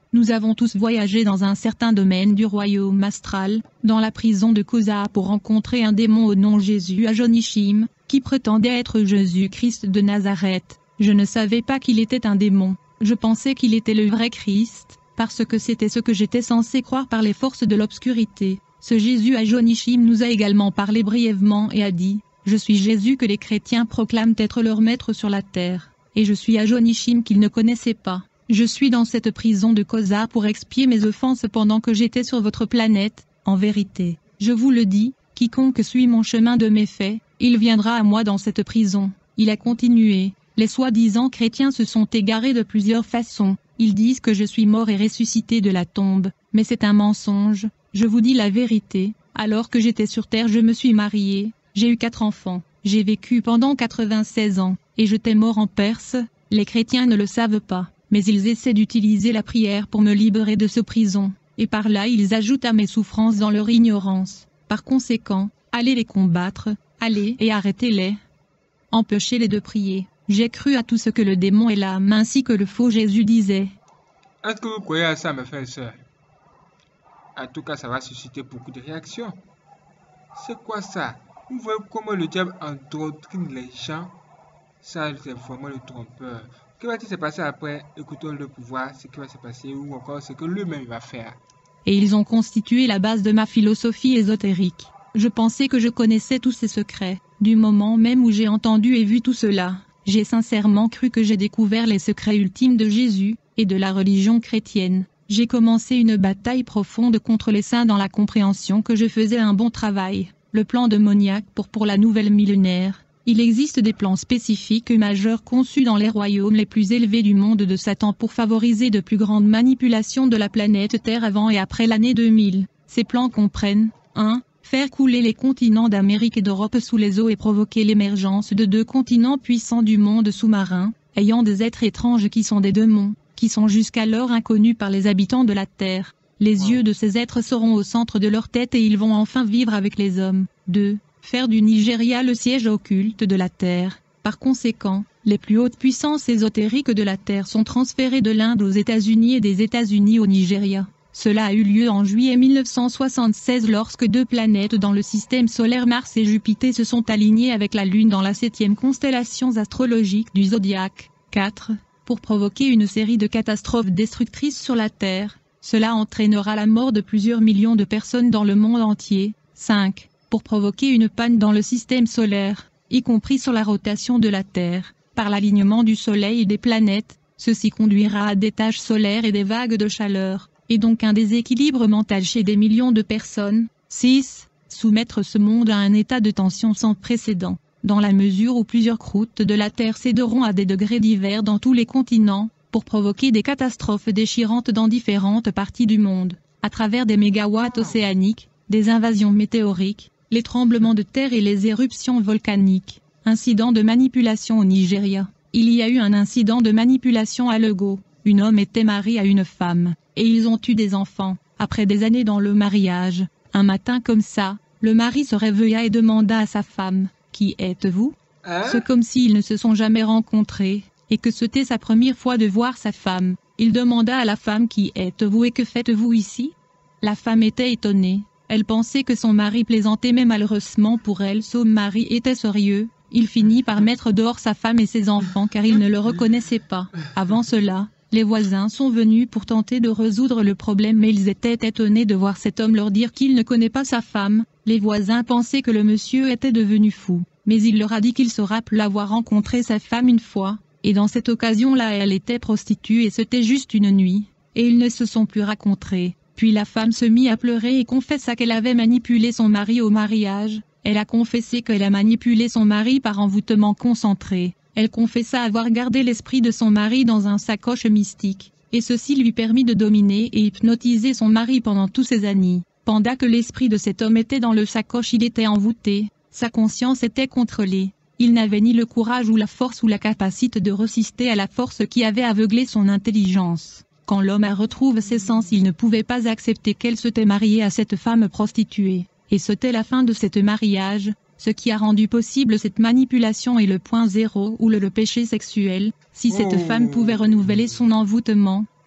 Nous avons tous voyagé dans un certain domaine du royaume astral, dans la prison de Kosa pour rencontrer un démon au nom Jésus à Jonichim, qui prétendait être Jésus-Christ de Nazareth. Je ne savais pas qu'il était un démon, je pensais qu'il était le vrai Christ, parce que c'était ce que j'étais censé croire par les forces de l'obscurité. Ce Jésus à Jonichim nous a également parlé brièvement et a dit « Je suis Jésus que les chrétiens proclament être leur maître sur la terre, et je suis à Jonichim qu'ils ne connaissaient pas. Je suis dans cette prison de Kosa pour expier mes offenses pendant que j'étais sur votre planète. En vérité, je vous le dis, quiconque suit mon chemin de méfaits, il viendra à moi dans cette prison. » Il a continué. Les soi-disant chrétiens se sont égarés de plusieurs façons. Ils disent que je suis mort et ressuscité de la tombe, mais c'est un mensonge. Je vous dis la vérité. Alors que j'étais sur terre, je me suis marié. J'ai eu 4 enfants. J'ai vécu pendant 96 ans, et j'étais mort en Perse. Les chrétiens ne le savent pas, mais ils essaient d'utiliser la prière pour me libérer de ce prison, et par là ils ajoutent à mes souffrances dans leur ignorance. Par conséquent, allez les combattre, allez et arrêtez-les. Empêchez-les de prier. J'ai cru à tout ce que le démon et l'âme ainsi que le faux Jésus disaient. Est-ce que vous croyez à ça, mes frères et sœurs? En tout cas, ça va susciter beaucoup de réactions. C'est quoi ça? Vous voyez comment le diable endoctrine les gens? Ça, c'est vraiment le trompeur. Que va-t-il se passer après? Écoutons-le pour voir ce qui va se passer ou encore ce que lui-même va faire. Et ils ont constitué la base de ma philosophie ésotérique. Je pensais que je connaissais tous ces secrets. Du moment même où j'ai entendu et vu tout cela, j'ai sincèrement cru que j'ai découvert les secrets ultimes de Jésus et de la religion chrétienne. J'ai commencé une bataille profonde contre les saints dans la compréhension que je faisais un bon travail. Le plan démoniaque pour la nouvelle millénaire. Il existe des plans spécifiques et majeurs conçus dans les royaumes les plus élevés du monde de Satan pour favoriser de plus grandes manipulations de la planète Terre avant et après l'année 2000. Ces plans comprennent 1. Faire couler les continents d'Amérique et d'Europe sous les eaux et provoquer l'émergence de 2 continents puissants du monde sous-marin, ayant des êtres étranges qui sont des démons, qui sont jusqu'alors inconnus par les habitants de la Terre. Les yeux de ces êtres seront au centre de leur tête et ils vont enfin vivre avec les hommes. 2. Faire du Nigeria le siège occulte de la Terre. Par conséquent, les plus hautes puissances ésotériques de la Terre sont transférées de l'Inde aux États-Unis et des États-Unis au Nigeria. Cela a eu lieu en juillet 1976 lorsque 2 planètes dans le système solaire Mars et Jupiter se sont alignées avec la Lune dans la 7e constellation astrologique du zodiaque. 4. Pour provoquer une série de catastrophes destructrices sur la Terre. Cela entraînera la mort de plusieurs millions de personnes dans le monde entier. 5. Pour provoquer une panne dans le système solaire, y compris sur la rotation de la Terre, par l'alignement du Soleil et des planètes. Ceci conduira à des taches solaires et des vagues de chaleur, et donc un déséquilibre mental chez des millions de personnes. 6. Soumettre ce monde à un état de tension sans précédent, dans la mesure où plusieurs croûtes de la Terre céderont à des degrés divers dans tous les continents, pour provoquer des catastrophes déchirantes dans différentes parties du monde, à travers des mégawatts océaniques, des invasions météoriques, les tremblements de terre et les éruptions volcaniques. Incident de manipulation au Nigeria. Il y a eu un incident de manipulation à Lagos. Un homme était marié à une femme, et ils ont eu des enfants, après des années dans le mariage. Un matin comme ça, le mari se réveilla et demanda à sa femme, « Qui êtes-vous » C'est comme s'ils ne se sont jamais rencontrés, et que c'était sa première fois de voir sa femme. Il demanda à la femme « Qui êtes-vous et que faites-vous ici » La femme était étonnée. Elle pensait que son mari plaisantait, mais malheureusement pour elle, son mari était sérieux. Il finit par mettre dehors sa femme et ses enfants car il ne le reconnaissait pas. Avant cela, les voisins sont venus pour tenter de résoudre le problème, mais ils étaient étonnés de voir cet homme leur dire qu'il ne connaît pas sa femme. Les voisins pensaient que le monsieur était devenu fou, mais il leur a dit qu'il se rappelait avoir rencontré sa femme une fois, et dans cette occasion-là elle était prostituée et c'était juste une nuit, et ils ne se sont plus rencontrés. Puis la femme se mit à pleurer et confessa qu'elle avait manipulé son mari au mariage. Elle a confessé qu'elle a manipulé son mari par envoûtement concentré. Elle confessa avoir gardé l'esprit de son mari dans un sacoche mystique, et ceci lui permit de dominer et hypnotiser son mari pendant tous ces années. Pendant que l'esprit de cet homme était dans le sacoche, il était envoûté, sa conscience était contrôlée. Il n'avait ni le courage ou la force ou la capacité de résister à la force qui avait aveuglé son intelligence. Quand l'homme retrouve ses sens, il ne pouvait pas accepter qu'elle s'était mariée à cette femme prostituée. Et c'était la fin de cet mariage, ce qui a rendu possible cette manipulation et le point zéro ou le péché sexuel. Si cette femme pouvait renouveler son envoûtement,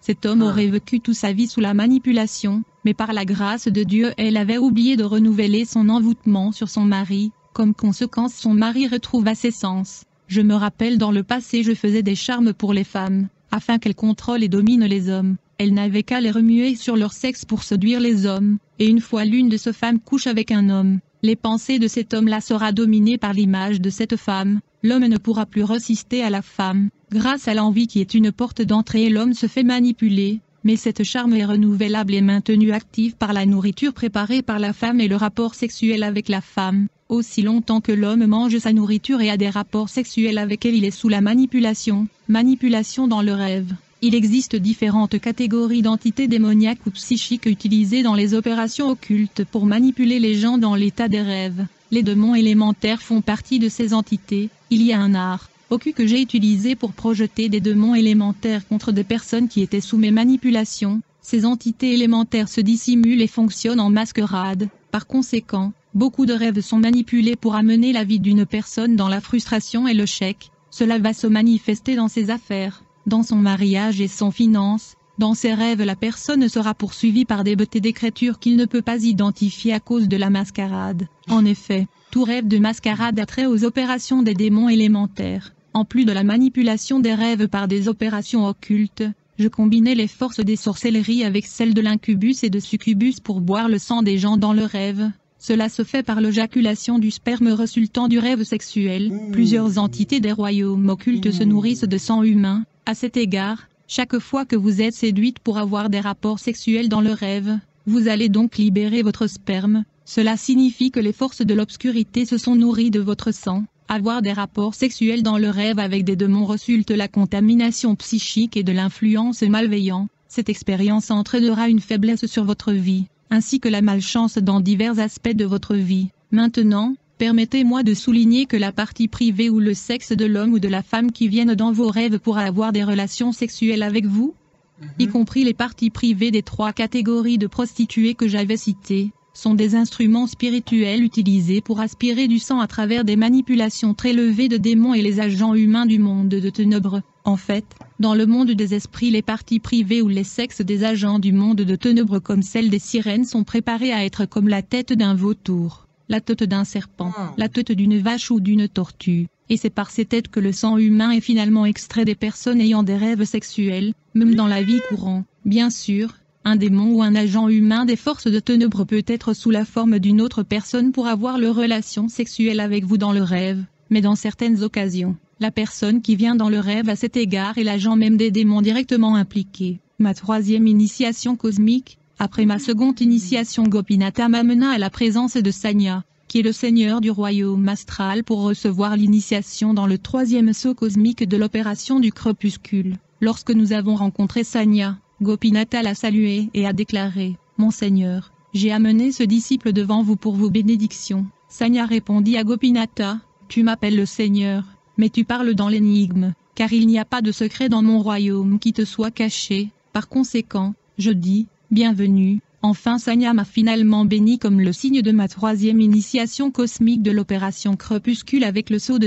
Cet homme aurait vécu toute sa vie sous la manipulation, mais par la grâce de Dieu elle avait oublié de renouveler son envoûtement sur son mari, comme conséquence son mari retrouva ses sens. Je me rappelle dans le passé je faisais des charmes pour les femmes, afin qu'elles contrôlent et dominent les hommes. Elles n'avaient qu'à les remuer sur leur sexe pour séduire les hommes, et une fois l'une de ces femmes couche avec un homme, les pensées de cet homme-là sera dominée par l'image de cette femme, l'homme ne pourra plus résister à la femme, grâce à l'envie qui est une porte d'entrée l'homme se fait manipuler, mais cette charme est renouvelable et maintenue active par la nourriture préparée par la femme et le rapport sexuel avec la femme, aussi longtemps que l'homme mange sa nourriture et a des rapports sexuels avec elle il est sous la manipulation dans le rêve. Il existe différentes catégories d'entités démoniaques ou psychiques utilisées dans les opérations occultes pour manipuler les gens dans l'état des rêves. Les démons élémentaires font partie de ces entités. Il y a un art occulte que j'ai utilisé pour projeter des démons élémentaires contre des personnes qui étaient sous mes manipulations. Ces entités élémentaires se dissimulent et fonctionnent en mascarade. Par conséquent, beaucoup de rêves sont manipulés pour amener la vie d'une personne dans la frustration et le chèque. Cela va se manifester dans ses affaires, dans son mariage et son finance. Dans ses rêves la personne sera poursuivie par des beautés d'écriture qu'il ne peut pas identifier à cause de la mascarade. En effet, tout rêve de mascarade a trait aux opérations des démons élémentaires. En plus de la manipulation des rêves par des opérations occultes, je combinais les forces des sorcelleries avec celles de l'incubus et de succubus pour boire le sang des gens dans le rêve. Cela se fait par l'éjaculation du sperme résultant du rêve sexuel. Plusieurs entités des royaumes occultes se nourrissent de sang humain. À cet égard, chaque fois que vous êtes séduite pour avoir des rapports sexuels dans le rêve, vous allez donc libérer votre sperme. Cela signifie que les forces de l'obscurité se sont nourries de votre sang. Avoir des rapports sexuels dans le rêve avec des démons résulte la contamination psychique et de l'influence malveillante. Cette expérience entraînera une faiblesse sur votre vie, ainsi que la malchance dans divers aspects de votre vie. Maintenant, permettez-moi de souligner que la partie privée ou le sexe de l'homme ou de la femme qui viennent dans vos rêves pour avoir des relations sexuelles avec vous, y compris les parties privées des 3 catégories de prostituées que j'avais citées, sont des instruments spirituels utilisés pour aspirer du sang à travers des manipulations très élevées de démons et les agents humains du monde de ténèbres. En fait, dans le monde des esprits les parties privées ou les sexes des agents du monde de ténèbres comme celles des sirènes sont préparés à être comme la tête d'un vautour, la tête d'un serpent, la tête d'une vache ou d'une tortue. Et c'est par ces têtes que le sang humain est finalement extrait des personnes ayant des rêves sexuels, même dans la vie courante. Bien sûr, un démon ou un agent humain des forces de ténèbres peut être sous la forme d'une autre personne pour avoir leur relation sexuelle avec vous dans le rêve, mais dans certaines occasions, la personne qui vient dans le rêve à cet égard est l'agent même des démons directement impliqués. Ma 3e initiation cosmique, après ma seconde initiation Gopinatha m'amena à la présence de Sanya, qui est le seigneur du royaume astral pour recevoir l'initiation dans le 3e saut cosmique de l'opération du crépuscule. Lorsque nous avons rencontré Sanya, Gopinatha l'a salué et a déclaré « Mon Seigneur, j'ai amené ce disciple devant vous pour vos bénédictions. » Sanya répondit à Gopinatha « Tu m'appelles le Seigneur, mais tu parles dans l'énigme, car il n'y a pas de secret dans mon royaume qui te soit caché. Par conséquent, je dis « Bienvenue ». Enfin Sanya m'a finalement béni comme le signe de ma 3e initiation cosmique de l'opération crépuscule avec le sceau de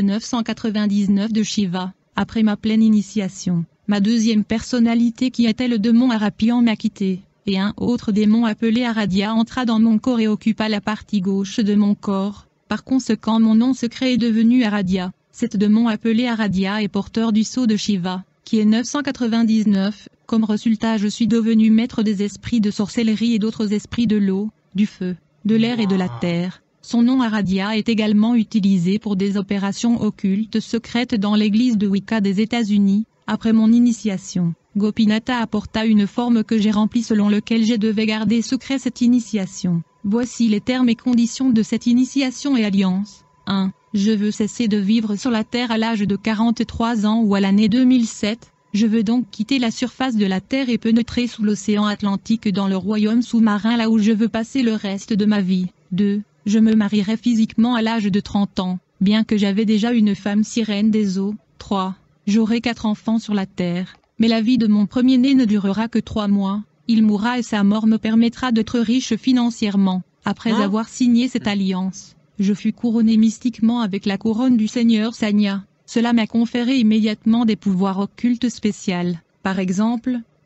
999 de Shiva, après ma pleine initiation. Ma 2e personnalité qui était le démon Arapian m'a quitté, et un autre démon appelé Aradia entra dans mon corps et occupa la partie gauche de mon corps. Par conséquent mon nom secret est devenu Aradia. Cet démon appelé Aradia est porteur du sceau de Shiva, qui est 999. Comme résultat je suis devenu maître des esprits de sorcellerie et d'autres esprits de l'eau, du feu, de l'air et de la terre. Son nom Aradia est également utilisé pour des opérations occultes secrètes dans l'église de Wicca des États-Unis. Après mon initiation, Gopinatha apporta une forme que j'ai remplie selon lequel je devais garder secret cette initiation. Voici les termes et conditions de cette initiation et alliance. 1. Je veux cesser de vivre sur la terre à l'âge de 43 ans ou à l'année 2007. Je veux donc quitter la surface de la terre et pénétrer sous l'océan Atlantique dans le royaume sous-marin là où je veux passer le reste de ma vie. 2. Je me marierai physiquement à l'âge de 30 ans, bien que j'avais déjà une femme sirène des eaux. 3. J'aurai 4 enfants sur la terre, mais la vie de mon premier-né ne durera que 3 mois. Il mourra et sa mort me permettra d'être riche financièrement. Après avoir signé cette alliance, je fus couronné mystiquement avec la couronne du Seigneur Sanya. Cela m'a conféré immédiatement des pouvoirs occultes spéciaux. Par exemple,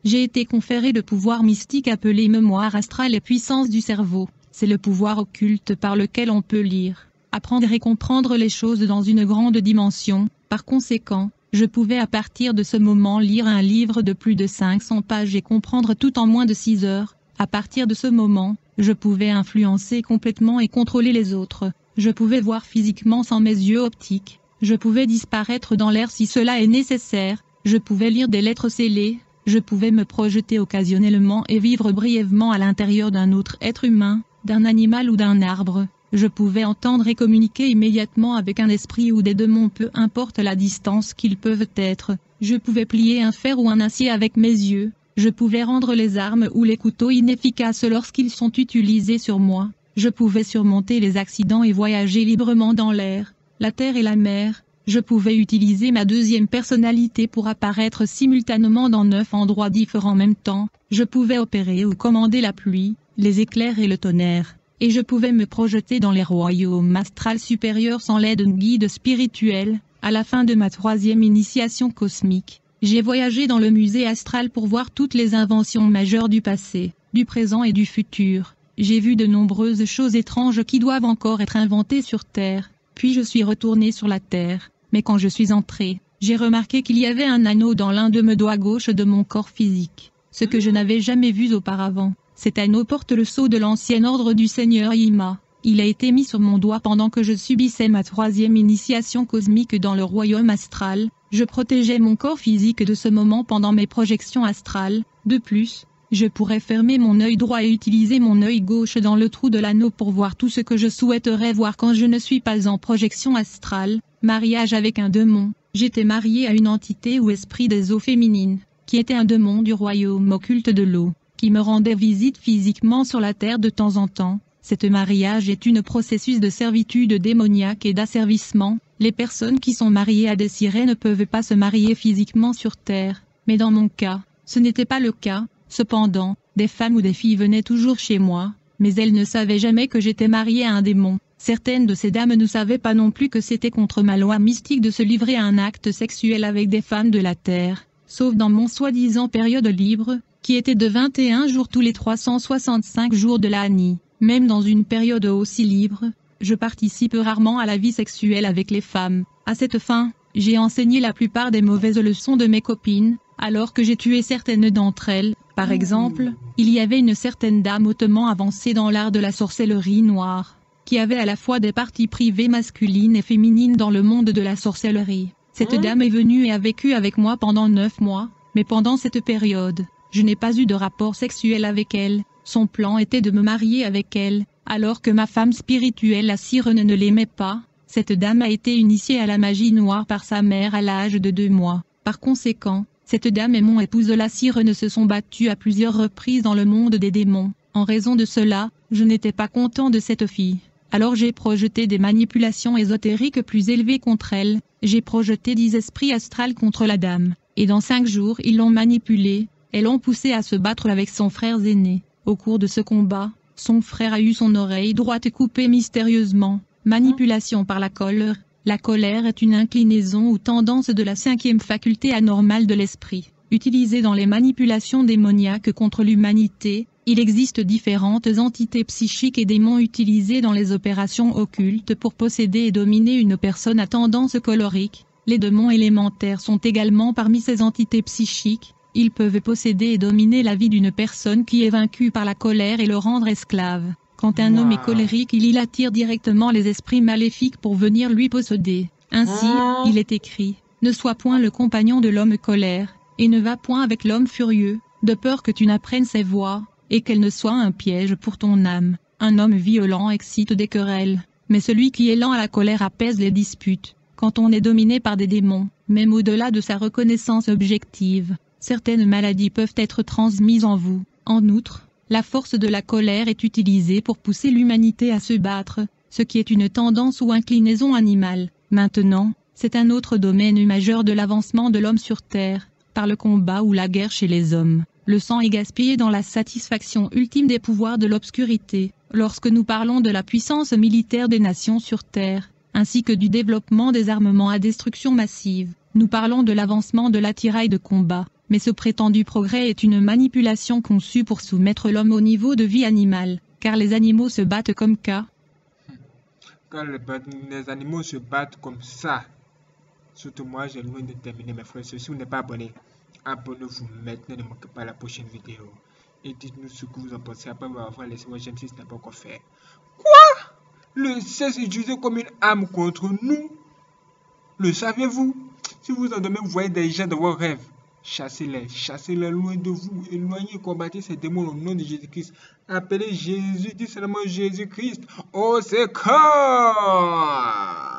j'ai été conféré le pouvoir mystique appelé mémoire astrale et puissance du cerveau. C'est le pouvoir occulte par lequel on peut lire, apprendre et comprendre les choses dans une grande dimension. Par conséquent, je pouvais à partir de ce moment lire un livre de plus de 500 pages et comprendre tout en moins de 6 heures. À partir de ce moment, je pouvais influencer complètement et contrôler les autres. Je pouvais voir physiquement sans mes yeux optiques. Je pouvais disparaître dans l'air si cela est nécessaire. Je pouvais lire des lettres scellées. Je pouvais me projeter occasionnellement et vivre brièvement à l'intérieur d'un autre être humain, d'un animal ou d'un arbre. Je pouvais entendre et communiquer immédiatement avec un esprit ou des démons, peu importe la distance qu'ils peuvent être. Je pouvais plier un fer ou un acier avec mes yeux. Je pouvais rendre les armes ou les couteaux inefficaces lorsqu'ils sont utilisés sur moi. Je pouvais surmonter les accidents et voyager librement dans l'air, la terre et la mer. Je pouvais utiliser ma deuxième personnalité pour apparaître simultanément dans 9 endroits différents en même temps. Je pouvais opérer ou commander la pluie, les éclairs et le tonnerre. Et je pouvais me projeter dans les royaumes astrales supérieurs sans l'aide d'un guide spirituel. À la fin de ma 3e initiation cosmique, j'ai voyagé dans le musée astral pour voir toutes les inventions majeures du passé, du présent et du futur. J'ai vu de nombreuses choses étranges qui doivent encore être inventées sur Terre. Puis je suis retourné sur la Terre. Mais quand je suis entré, j'ai remarqué qu'il y avait un anneau dans l'un de mes doigts gauche de mon corps physique, ce que je n'avais jamais vu auparavant. Cet anneau porte le sceau de l'ancien ordre du Seigneur Yima. Il a été mis sur mon doigt pendant que je subissais ma 3e initiation cosmique dans le royaume astral. Je protégeais mon corps physique de ce moment pendant mes projections astrales. De plus, je pourrais fermer mon œil droit et utiliser mon œil gauche dans le trou de l'anneau pour voir tout ce que je souhaiterais voir quand je ne suis pas en projection astrale. Mariage avec un démon. J'étais mariée à une entité ou esprit des eaux féminines, qui était un démon du royaume occulte de l'eau, qui me rendait visite physiquement sur la terre de temps en temps. Cet mariage est un processus de servitude démoniaque et d'asservissement. Les personnes qui sont mariées à des sirènes ne peuvent pas se marier physiquement sur terre. Mais dans mon cas, ce n'était pas le cas. Cependant, des femmes ou des filles venaient toujours chez moi, mais elles ne savaient jamais que j'étais mariée à un démon. Certaines de ces dames ne savaient pas non plus que c'était contre ma loi mystique de se livrer à un acte sexuel avec des femmes de la terre, sauf dans mon soi-disant période libre, qui était de 21 jours tous les 365 jours de l'année. Même dans une période aussi libre, je participe rarement à la vie sexuelle avec les femmes. À cette fin, j'ai enseigné la plupart des mauvaises leçons de mes copines, alors que j'ai tué certaines d'entre elles. Par exemple, il y avait une certaine dame hautement avancée dans l'art de la sorcellerie noire, qui avait à la fois des parties privées masculines et féminines dans le monde de la sorcellerie. Cette dame est venue et a vécu avec moi pendant 9 mois, mais pendant cette période, je n'ai pas eu de rapport sexuel avec elle. Son plan était de me marier avec elle, alors que ma femme spirituelle la sirène ne l'aimait pas. Cette dame a été initiée à la magie noire par sa mère à l'âge de 2 mois. Par conséquent, cette dame et mon épouse la sirène se sont battus à plusieurs reprises dans le monde des démons. En raison de cela, je n'étais pas content de cette fille. Alors j'ai projeté des manipulations ésotériques plus élevées contre elle. J'ai projeté 10 esprits astrales contre la dame. Et dans 5 jours ils l'ont manipulée, et l'ont poussée à se battre avec son frère aîné. Au cours de ce combat, son frère a eu son oreille droite coupée mystérieusement. Manipulation par la colère. La colère est une inclinaison ou tendance de la 5e faculté anormale de l'esprit, utilisée dans les manipulations démoniaques contre l'humanité. Il existe différentes entités psychiques et démons utilisés dans les opérations occultes pour posséder et dominer une personne à tendance colérique. Les démons élémentaires sont également parmi ces entités psychiques. Ils peuvent posséder et dominer la vie d'une personne qui est vaincue par la colère et le rendre esclave. Quand un homme est colérique, il attire directement les esprits maléfiques pour venir lui posséder. Ainsi, il est écrit, « Ne sois point le compagnon de l'homme colère, et ne va point avec l'homme furieux, de peur que tu n'apprennes ses voies, et qu'elle ne soit un piège pour ton âme. Un homme violent excite des querelles, mais celui qui est lent à la colère apaise les disputes. Quand on est dominé par des démons, même au-delà de sa reconnaissance objective, certaines maladies peuvent être transmises en vous. En outre, la force de la colère est utilisée pour pousser l'humanité à se battre, ce qui est une tendance ou inclinaison animale. Maintenant, c'est un autre domaine majeur de l'avancement de l'homme sur Terre, par le combat ou la guerre chez les hommes. Le sang est gaspillé dans la satisfaction ultime des pouvoirs de l'obscurité. Lorsque nous parlons de la puissance militaire des nations sur Terre, ainsi que du développement des armements à destruction massive, nous parlons de l'avancement de l'attirail de combat. Mais ce prétendu progrès est une manipulation conçue pour soumettre l'homme au niveau de vie animale, car les animaux se battent comme cas. Quand les animaux se battent comme ça, surtout moi, j'ai loin de terminer mes frères. Si vous n'êtes pas abonné, abonnez-vous maintenant, ne manquez pas la prochaine vidéo. Et dites-nous ce que vous en pensez. Après avoir laissé moi j'aime si ce n'est pas encore fait. Quoi? Le sexe est utilisé comme une arme contre nous? Le savez-vous? Si vous en demain, vous voyez des gens dans vos rêves, chassez-les loin de vous, éloignez, combattez ces démons au nom de Jésus-Christ. Appelez Jésus, dites seulement Jésus-Christ au secours!